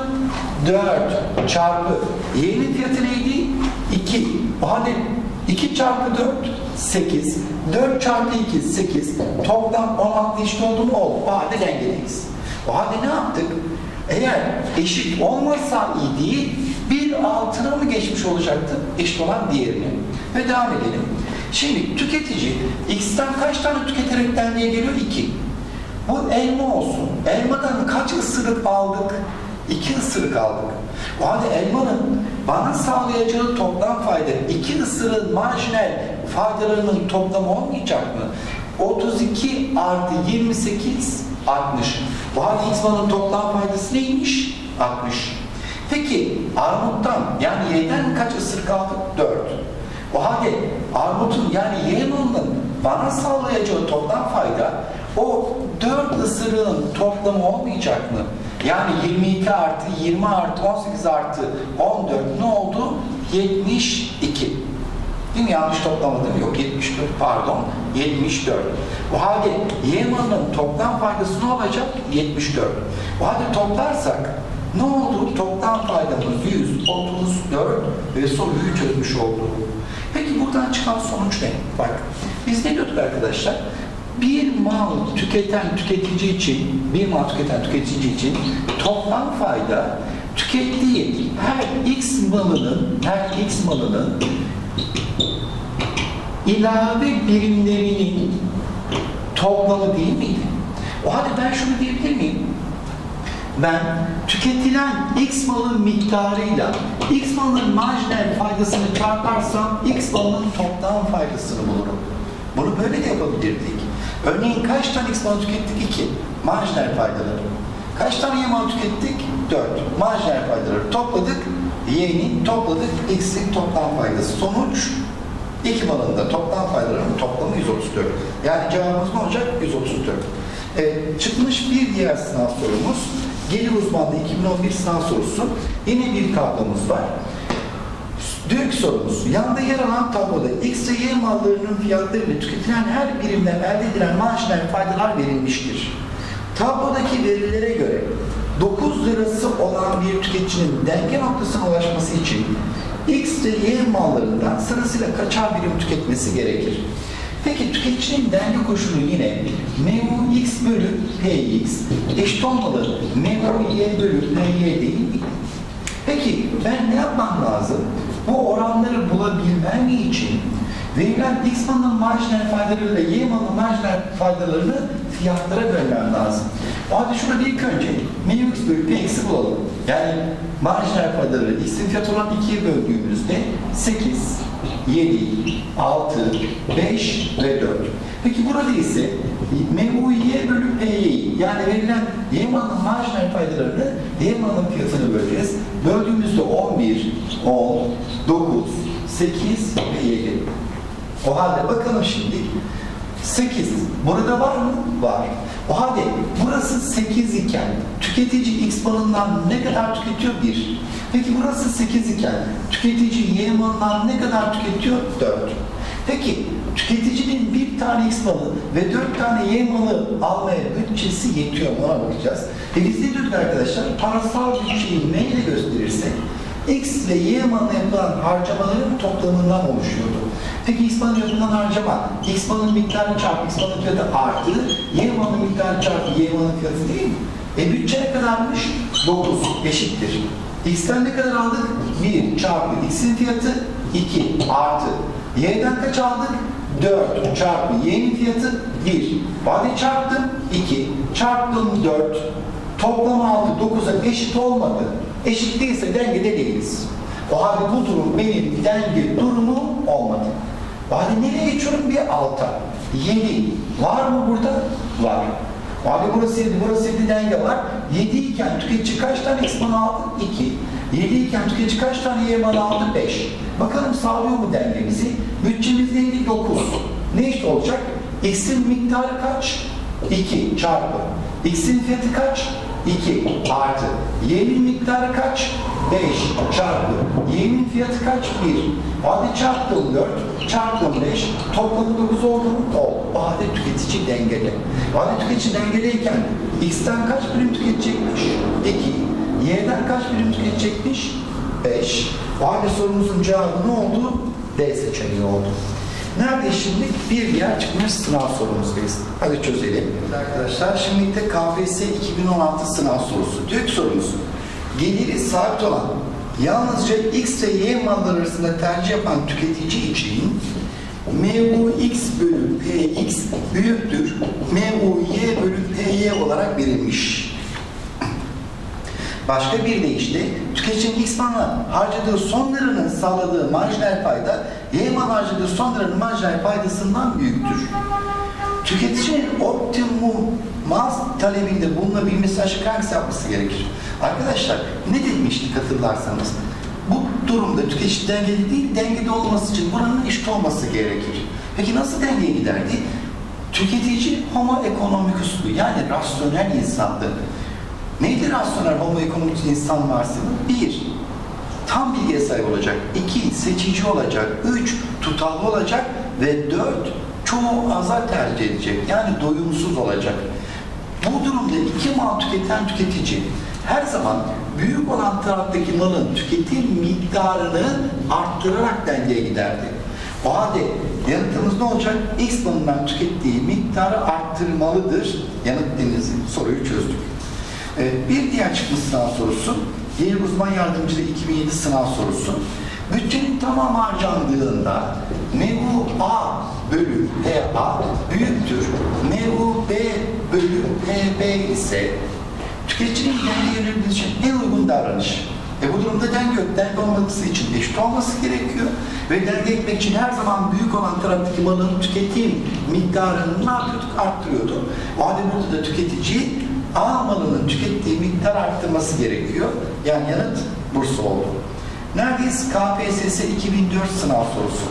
dört çarpı Y'nin fiyatı neydi? iki. O halde iki çarpı dört sekiz. dört çarpı iki sekiz. Toplam on altı eşit oldu mu? Oldu. O halde dengedeyiz. O halde ne yaptık? Eğer eşit olmasaydı bir altına mı geçmiş olacaktı? Eşit olan diğerini. Ve devam edelim. Şimdi tüketici X'ten kaç tane tüketerek denliğe geliyor? iki. Bu elma olsun. Elmadan kaç ısırık aldık? iki ısırık aldık. O halde elmanın bana sağlayacağı toplam fayda iki ısırığın marjinal faydalarının toplamı olmayacak mı? otuz iki artı yirmi sekiz altmış. O halde X malının toplam faydası neymiş? altmış. Peki armuttan yani Y'den kaç ısırık aldık? dört. O halde armutun yani Y malının bana sağlayacağı toplam fayda o dört ısırığın toplamı olmayacak mı? Yani yirmi iki artı yirmi artı on sekiz artı on dört ne oldu? yetmiş iki. Değil mi? Yanlış toplamadım. Yok yetmiş dört pardon. yetmiş dört. O halde Y malının toplam faydası ne olacak? yetmiş dört. O halde toplarsak ne oldu? Toplam faydamız yüz otuz dört ve soruyu çözmüş oldu. Peki buradan çıkan sonuç ne? Bak biz ne diyorduk arkadaşlar? Bir mal tüketen tüketici için, bir mal tüketen tüketici için toplam fayda tükettiği her X malının, her X malının ilave birimlerinin toplamı değil miydi? O halde ben şunu diyebilir miyim? Ben tüketilen X malın miktarıyla X malının marjinal faydasını çarparsam X malının toplam faydasını bulurum. Bunu böyle de yapabilirdik. Örneğin kaç tane X malı tükettik? iki. Marjinal faydaları. Kaç tane Y malı tükettik? dört. Marjinal faydaları topladık. Y'nin topladık. X'in toplam faydası. Sonuç iki malın da toplam faydalarının toplamı yüz otuz dört. Yani cevabımız ne olacak? yüz otuz dört. Ee, çıkmış bir diğer sınav sorumuz. Gelir uzmanlığı iki bin on bir sınav sorusu. Yine bir tablomuz var. Diyor ki sorumuz, yanda yer alan tabloda X ve Y mallarının fiyatları ile tüketilen her birimden elde edilen marjinal faydalar verilmiştir. Tablodaki verilere göre dokuz lirası olan bir tüketicinin denge noktasına ulaşması için X ve Y mallarından sırasıyla kaçar birim tüketmesi gerekir? Peki tüketicinin denge koşulu yine M U X bölü P X eşit olmalı M U Y bölü P Y değil mi? Peki ben ne yapmam lazım? Bu oranları bulabilmem için verilen X malının marjinal faydalarıyla Y malının marjinal faydalarını fiyatlara bölmem lazım. O halde şurada ilk önce M U X bölü P X'i bulalım. Yani marjinal faydaları X'in fiyatı olan ikiye böldüğümüzde sekiz, yedi, altı, beş ve dört. Peki burada ise M U Y bölü P Y'yi yani verilen Y malının marjinal faydalarını Y malının fiyatını böleceğiz. Böldüğümüzde on bir, on, dokuz, sekiz ve yedi. O halde bakalım şimdi. sekiz. Burada var mı? Var. O halde burası sekiz iken tüketici X malından ne kadar tüketiyor? bir. Peki burası sekiz iken tüketici Y malından ne kadar tüketiyor? dört. Peki tüketicinin bir tane X malı ve dört tane Y malı almaya bütçesi yetiyor mu? Ona bakacağız. E biz ne diyorduk arkadaşlar? Parasal bütçeyi neyle gösterirsek X ve Y malına yapılan harcamaların toplamından oluşuyordu. Peki X malına yapılan harcama, X malının miktarı çarpı X malının fiyatı artı, Y malının miktarı çarpı Y malının fiyatı değil mi? E bütçe ne kadarmış? dokuz eşittir. X'ten ne kadar aldık? bir çarpı X'in fiyatı iki artı. Y'den kaç aldık? dört çarpı Y'nin fiyatı bir. Hadi çarptım iki. Çarptım dört. Toplam altı dokuza eşit olmadı. Eşit değilse dengede değiliz. O halde bu durum benim denge durumu olmadı. O halde nereye geçiyorum? Bir alta. yedi. Var mı burada? Var. O halde burası yedi, burası yedi denge var. yedi iken tüketici kaç tane X malı aldı? iki. yedi iken tüketici kaç tane Y malı aldı? beş. Bakalım sağlıyor mu dengemizi? Bütçemiz neydi? dokuz. Ne işte olacak? X'in miktarı kaç? iki çarpı. X'in fiyatı kaç? iki artı. Y'nin miktarı kaç? beş çarpı. Y'nin fiyatı kaç? bir. O halde çarptım dört, çarptım beş, topladım dokuz oldu mu? Oldu. O halde tüketici dengeli. O halde tüketici dengeliyken X'ten kaç birim tüketecekmiş? iki. Y'den kaç birim tüketecekmiş? beş. O halde sorumuzun cevabı ne oldu? D seçeneği oldu. Nerede şimdi? Bir diğer çıkmış sınav sorumuzdayız. Hadi çözelim. Arkadaşlar şimdi de K P S S iki bin on altı sınav sorusu. Diyor ki sorumuz. Geliri sabit olan yalnızca X ve Y malları arasında tercih yapan tüketici için M U X bölü P X büyüktür M U Y bölü P Y olarak verilmiş. Başka bir deyişle tüketicinin X malına harcadığı son liranın sağladığı marjinal fayda Y mal harcadığı son liranın marjinal faydasından büyüktür. Tüketicinin optimum mal talebinde bulunabilmesi aşağı hangisi yapması gerekir? Arkadaşlar ne demiştik hatırlarsanız? Bu durumda tüketici dengeli değil, dengede olması için buranın eşit olması gerekir. Peki nasıl dengeye giderdi? Tüketici homo economicus'tu, yani rasyonel insandı. Neydi rasyonel homo economicus insan varsayımı? Bir, tam bilgiye sahip olacak. İki, seçici olacak. Üç, tutarlı olacak. Ve dört, çoğu aza tercih edecek. Yani doyumsuz olacak. Bu durumda iki mal tüketen tüketici her zaman büyük olan taraftaki malın tüketim miktarını arttırarak dengeye giderdi. O halde yanıtımız ne olacak? X malından tükettiği miktarı arttırmalıdır. Yanıt denizi soruyu çözdük. Evet, bir diğer çıkmış sınav sorusu. Yeni uzman yardımcılığı iki bin yedi sınav sorusu. Bütçenin tamam harcandığında M U A bölü P A büyüktür M U B bölü P B ise tüketicinin denge yönebilmesi için en uygun davranış. E bu durumda denge yok. Denge olması için eşit olması gerekiyor. Ve denge etmek için her zaman büyük olan taraftaki malın tüketim miktarını ne yapıyorduk? Arttırıyordu. O halde burada da tüketici A malının tükettiği miktar arttırması gerekiyor. Yani yanıt Bursa oldu. Neredeyiz? K P S S iki bin dört sınav sorusu.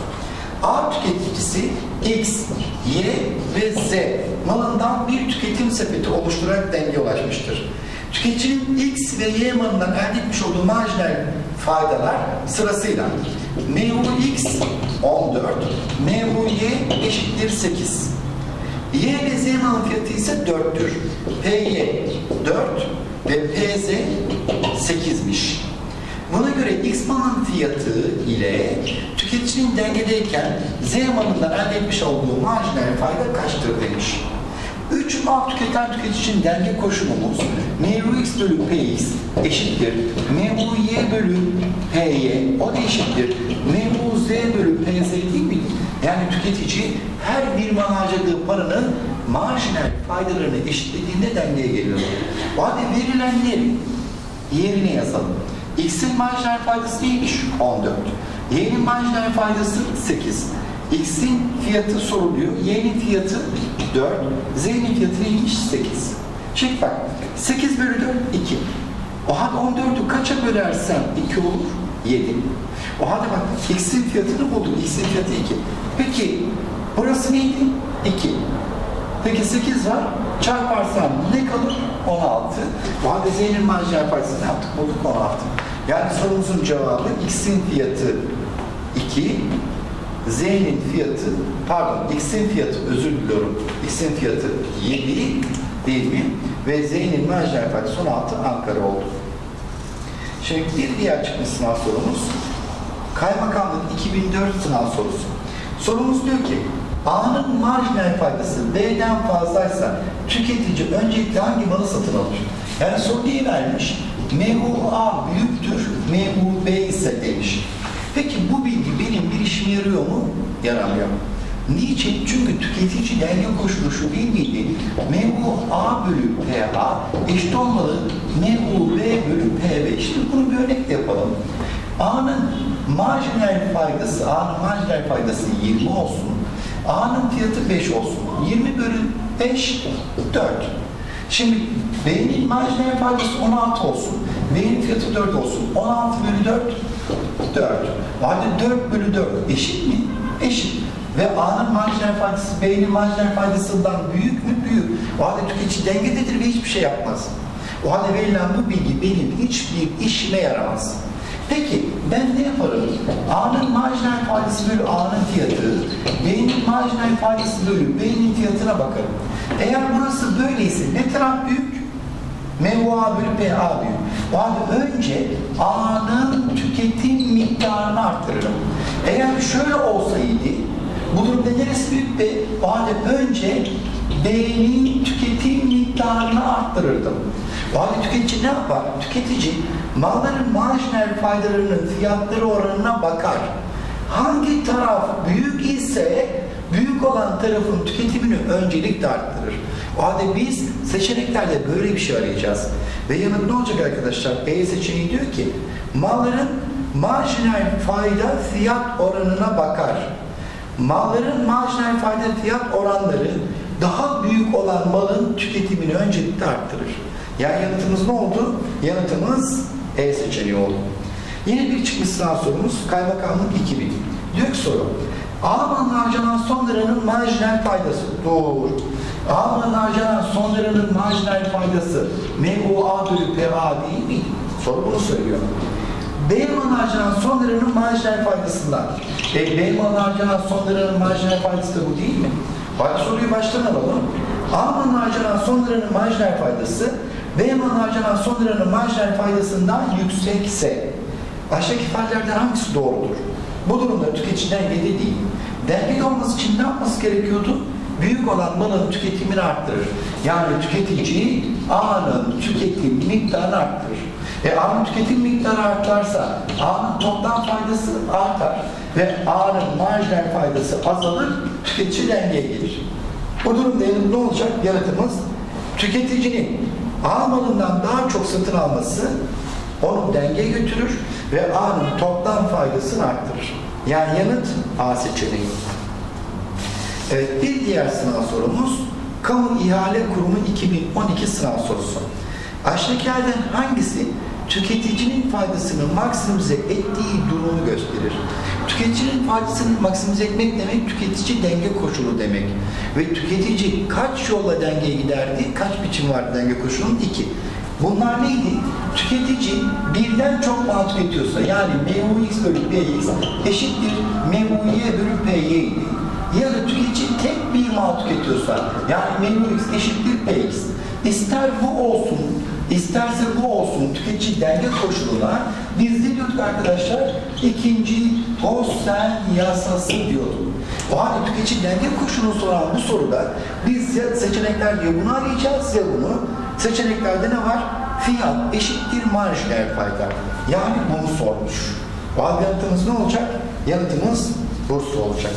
A tüketicisi X, Y ve Z malından bir tüketim sepeti oluşturarak dengeye ulaşmıştır. Tüketicinin X ve Y malından elde etmiş olduğu marjinal faydalar sırasıyla M U X on dört, M U Y eşittir sekiz. Y ve Z malın fiyatı ise dörttür. P Y dört ve P Z sekizmiş. Buna göre X malın fiyatı ile tüketicinin dengedeyken Z malından elde etmiş olduğu marjinal fayda kaçtır demiş. üç mal tüketen tüketicinin denge koşulumuz M U X bölü P X eşittir M U Y bölü P Y, o da eşittir M U Z bölü P Z değil mi? Yani tüketici her bir mal harcadığı paranın marjinal faydalarını eşitlediğinde dengeye geliyor. O halde verilenleri yerine yazalım. X'in marjinal faydası neymiş? on dört. Y'nin marjinal faydası sekiz. X'in fiyatı soruluyor. Y'nin fiyatı dört. Z'nin fiyatı neymiş? sekiz. Şimdi bak. sekiz bölü dört, iki. O halde on dördü kaça bölersem iki olur? yedi. O halde bak. X'in fiyatını bulduk. X'in fiyatı iki. Peki burası neydi? iki. Peki sekiz var. Çarparsam ne kalır? on altı. O halde Z'nin marjinal faydasını ne yaptık? Bulduk on altı. Yani sorumuzun cevabı X'in fiyatı iki, Z'nin fiyatı, pardon X'in fiyatı, özür diliyorum, X'in fiyatı yedi değil mi? Ve Z'nin marjinal faydası on altı, Ankara oldu. Şimdi bir diğer çıkmış sınav sorumuz. Kaymakamlık iki bin dört sınav sorusu. Sorumuz diyor ki, A'nın marjinal faydası B'den fazlaysa tüketici öncelikle hangi malı satın alır? Yani soru diye vermiş. M U A büyüktür, M U B ise demiş. Peki bu bilgi benim bir işime yarıyor mu? Yaramıyor. Niçin? Çünkü tüketici denge koşulu şu değil miydi? M U A bölü P A eşit olmalı M U B bölü P B. Şimdi bunu bir örnekle yapalım. A'nın marjinal faydası, A'nın marjinal faydası yirmi olsun. A'nın fiyatı beş olsun. yirmi bölü beş, dört. Şimdi B'nin marjinal faydası on altı olsun. B'nin fiyatı dört olsun. on altı bölü dört, dört. O halde dört bölü dört eşit mi? Eşit. Ve A'nın marjinal faydası B'nin marjinal faydasından büyük mü? Büyük. O halde tüketici dengededir ve hiçbir şey yapmaz. O halde verilen bu bilgi benim hiçbir işime yaramaz. Peki ben ne yaparım? A'nın marjinal faydası bölü A'nın fiyatı, B'nin marjinal faydası bölü B'nin fiyatına bakarım. Eğer burası böyleyse ne taraf büyük? M U A bölü P A büyük. O halde önce A'nın tüketim miktarını arttırırım. Eğer şöyle olsaydı, bu durumda neresi büyük B? O halde önce B'nin tüketim miktarını arttırırdım. O halde tüketici ne yapar? Tüketici malların marjinal faydalarının fiyatları oranına bakar. Hangi taraf büyük ise büyük olan tarafın tüketimini öncelikle arttırır. O halde biz seçeneklerde böyle bir şey arayacağız. Ve yanıt ne olacak arkadaşlar? E seçeneği diyor ki malların marjinal fayda fiyat oranına bakar. Malların marjinal fayda fiyat oranları daha büyük olan malın tüketimini öncelikle arttırır. Yani yanıtımız ne oldu? Yanıtımız E seçeneği oldu. Yine bir çıkmış sınav sorumuz. Kaymakamlık iki bin. Diyor ki soru. Alman harcanan son liranın marjinal faydası. Doğru. Alman harcanan son liranın marjinal faydası M U A bölü P A değil miydi? Soru bunu söylüyor. B mal harcanan son liranın marjinal faydasından. E, B mal harcanan son liranın marjinal faydası da bu değil mi? Bak soruyu baştan alalım. Alman harcanan son liranın marjinal faydası B mal harcanan son liranın marjinal faydasından yüksekse aşağıdaki ifadelerden hangisi doğrudur? Bu durumda tüketici dengede değil. Dengede olması için ne yapması gerekiyordu? Büyük olan malın tüketimini arttırır. Yani tüketici A'nın tüketim miktarını arttırır. E A'nın tüketim miktarı artarsa A'nın toplam faydası artar ve A'nın marjinal faydası azalır, tüketici dengeye gelir. Bu durumda ne olacak? Yanıtımız tüketicinin A malından daha çok satın alması onu dengeye götürür ve A'nın toplam faydasını arttırır. Yani yanıt A seçeneği. Evet, bir diğer sınav sorumuz Kamu İhale Kurumu iki bin on iki sınav sorusu. Aşağıdakilerden hangisi tüketicinin faydasını maksimize ettiği durumu gösterir? Tüketicinin faydasını maksimize etmek demek tüketici denge koşulu demek. Ve tüketici kaç yolla dengeye giderdi? Kaç biçim vardı denge koşulunun? İki. Bunlar neydi? Tüketici birden çok mal tüketiyorsa yani M U X bölü P X eşittir M U Y bölü P Y idi. Ya da tüketici tek bir mal tüketiyorsa yani M U X eşittir P X. İster bu olsun, isterse bu olsun tüketici denge koşuluna biz ne diyorduk arkadaşlar? İkinci Gaussian yasası diyorduk. O halde tüketici denge koşulunu soran bu soruda biz ya seçenekler diye bunu arayacağız ya bunu. Seçeneklerde ne var? Fiyat eşittir marjinal fayda. Yani bunu sormuş. O halde yanıtımız ne olacak? Yanıtımız Bursa olacak.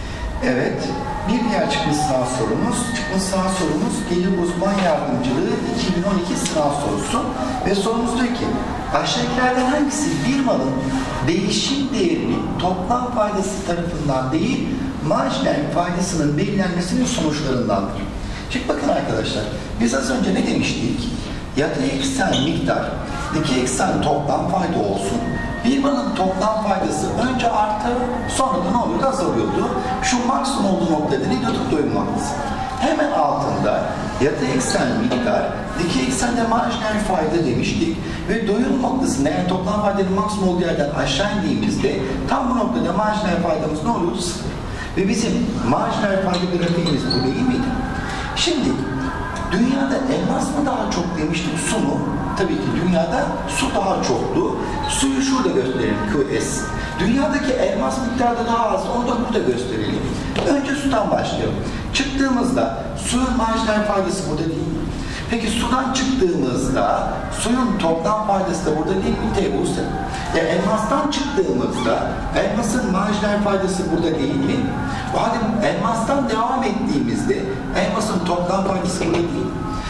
Evet, bir diğer çıkmış sınav sorumuz. Çıkmış sınav sorumuz Gelir Uzman Yardımcılığı iki bin on iki sınav sorusu. Ve sorumuz diyor ki, aşağıdakilerden hangisi bir malın değişim değerinin toplam faydası tarafından değil, marjinal faydasının belirlenmesinin sonuçlarındandır? Şimdi bakın arkadaşlar, biz az önce ne demiştik? Yatay eksen miktar, dikey eksen toplam fayda olsun. Bir malın toplam faydası önce artar, sonra da ne oluyordu? Azalıyordu. Şu maksimum olduğu noktada ne diyorduk? Doyum noktası. Hemen altında yatay eksen miktar, dikey eksende marjinal fayda demiştik. Ve doyum noktasında yani toplam faydanın maksimum olduğu yerden aşağı indiğimizde tam bu noktada marjinal faydamız ne oluyordu? Sıfır. Ve bizim marjinal fayda grafiğimiz bu değil miydi? Şimdi dünyada elmas mı daha çok demiştik, su mu? Tabii ki dünyada su daha çoktu. Suyu şurada gösterelim, Q S. Dünyadaki elmas miktarı da daha az, onu da burada gösterelim. Önce sudan başlayalım. Çıktığımızda suyun marjinal faydası burada değil mi? Peki sudan çıktığımızda suyun toplam faydası da burada değil mi? T Buse. Yani elmastan çıktığımızda elmasın marjinal faydası burada değil mi? O halde elmastan devam ettiğimizde elmasın toplam faydası burada değil.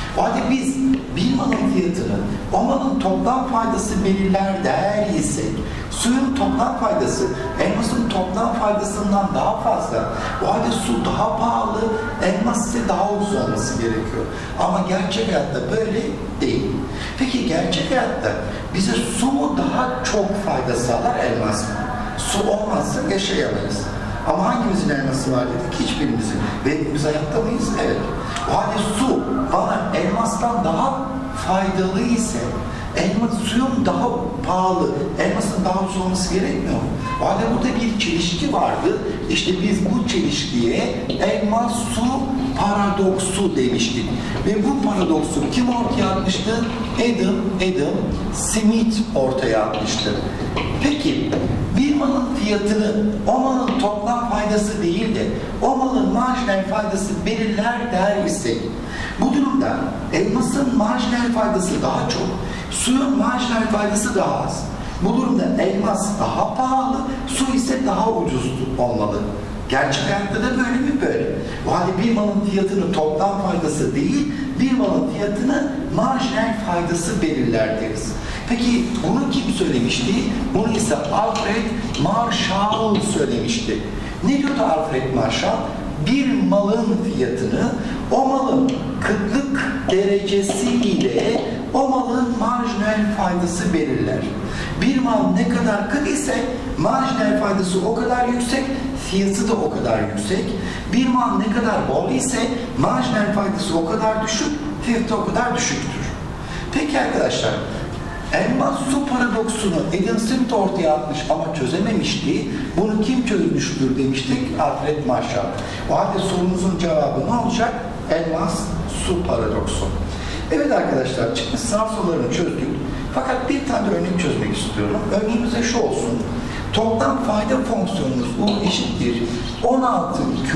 O halde biz bir malın fiyatını o malın toplam faydası belirler der isek, suyun toplam faydası elmasın toplam faydasından daha fazla. O halde su daha pahalı, elmas ise daha ucuz olması gerekiyor. Ama gerçek hayatta böyle değil. Peki gerçek hayatta bize su mu daha çok fayda sağlar, elmas mı? Su olmazsa yaşayamayız. Ama hangimizin elması var dedik? Hiçbirimizin. Ve biz hayatta mıyız? Evet. O halde su bana elmastan daha faydalı ise, elmas, suyun daha pahalı, elmasın daha ucuz olması gerekmiyor mu? O halde burada bir çelişki vardı. İşte biz bu çelişkiye elmas su paradoksu demiştik. Ve bu paradoksu kim ortaya atmıştı? Adam, Adam Smith ortaya atmıştır. Peki, bir malın fiyatını o malın toplam faydası değil de o malın marjinal faydası belirler der isek, bu durumda elmasın marjinal faydası daha çok, suyun marjinal faydası daha az. Bu durumda elmas daha pahalı, su ise daha ucuz olmalı. Gerçek hayatta da böyle mi? Böyle. O halde bir malın fiyatını toplam faydası değil, bir malın fiyatını marjinal faydası belirler deriz. Peki bunu kim söylemişti? Bunu ise Alfred Marshall söylemişti. Ne diyordu Alfred Marshall? Bir malın fiyatını o malın kıtlık derecesi ile o malın marjinal faydası belirler. Bir mal ne kadar kıt ise marjinal faydası o kadar yüksek, fiyatı da o kadar yüksek. Bir mal ne kadar bol ise marjinal faydası o kadar düşük, fiyatı o kadar düşüktür. Peki arkadaşlar, elmas su paradoksunu Adam Smith ortaya atmış ama çözememişti. Bunu kim çözmüştür demiştik? Alfred Marshall. O halde sorumuzun cevabı ne olacak? Elmas su paradoksu. Evet arkadaşlar, çıkmış sınav sorularını çözdük. Fakat bir tane örnek çözmek istiyorum. Örneğimize şu olsun. Toplam fayda fonksiyonumuz U eşittir on altı Q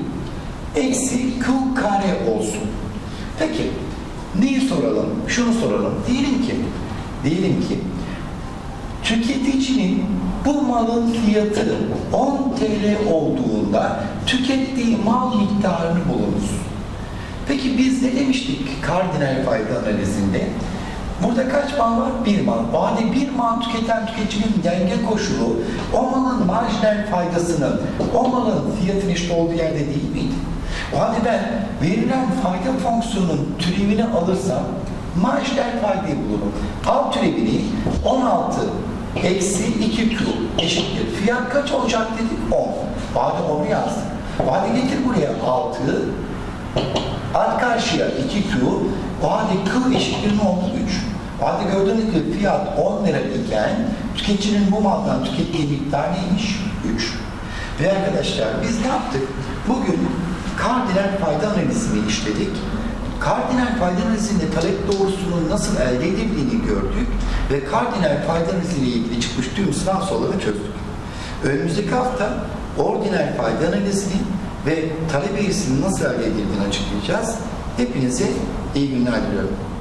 eksi Q kare olsun. Peki, neyi soralım? Şunu soralım. Diyelim ki Diyelim ki tüketicinin bu malın fiyatı on TL olduğunda tükettiği mal miktarını bulunuz. Peki biz ne demiştik kardinal fayda analizinde? Burada kaç mal var? Bir mal. O halde bir mal tüketen tüketicinin denge koşulu o malın marjinal faydasını, o malın fiyatının işte olduğu yerde değil miydi? O halde ben verilen fayda fonksiyonunun türevini alırsam marjinal faydayı bulurum. Alt türevini on altı eksi iki Q eşittir. Fiyat kaç olacak dedik? on. O halde onu yazdım. O halde getir buraya altı. Alt karşıya iki Q. O halde Q eşittir ne oldu? üç. O halde gördüğünüz gibi fiyat on lira iken tüketicinin bu maldan tükettiği miktar neymiş? üç. Ve arkadaşlar biz ne yaptık? Bugün kardinal fayda analizini işledik. Kardinal fayda analizinde talep doğrusunun nasıl elde edildiğini gördük ve kardinal fayda analiziyle ilgili çıkmış tüm sınav sorularını çözdük. Önümüzdeki hafta ordinal fayda analizini ve talep eğrisinin nasıl elde edildiğini açıklayacağız. Hepinize iyi günler diliyorum.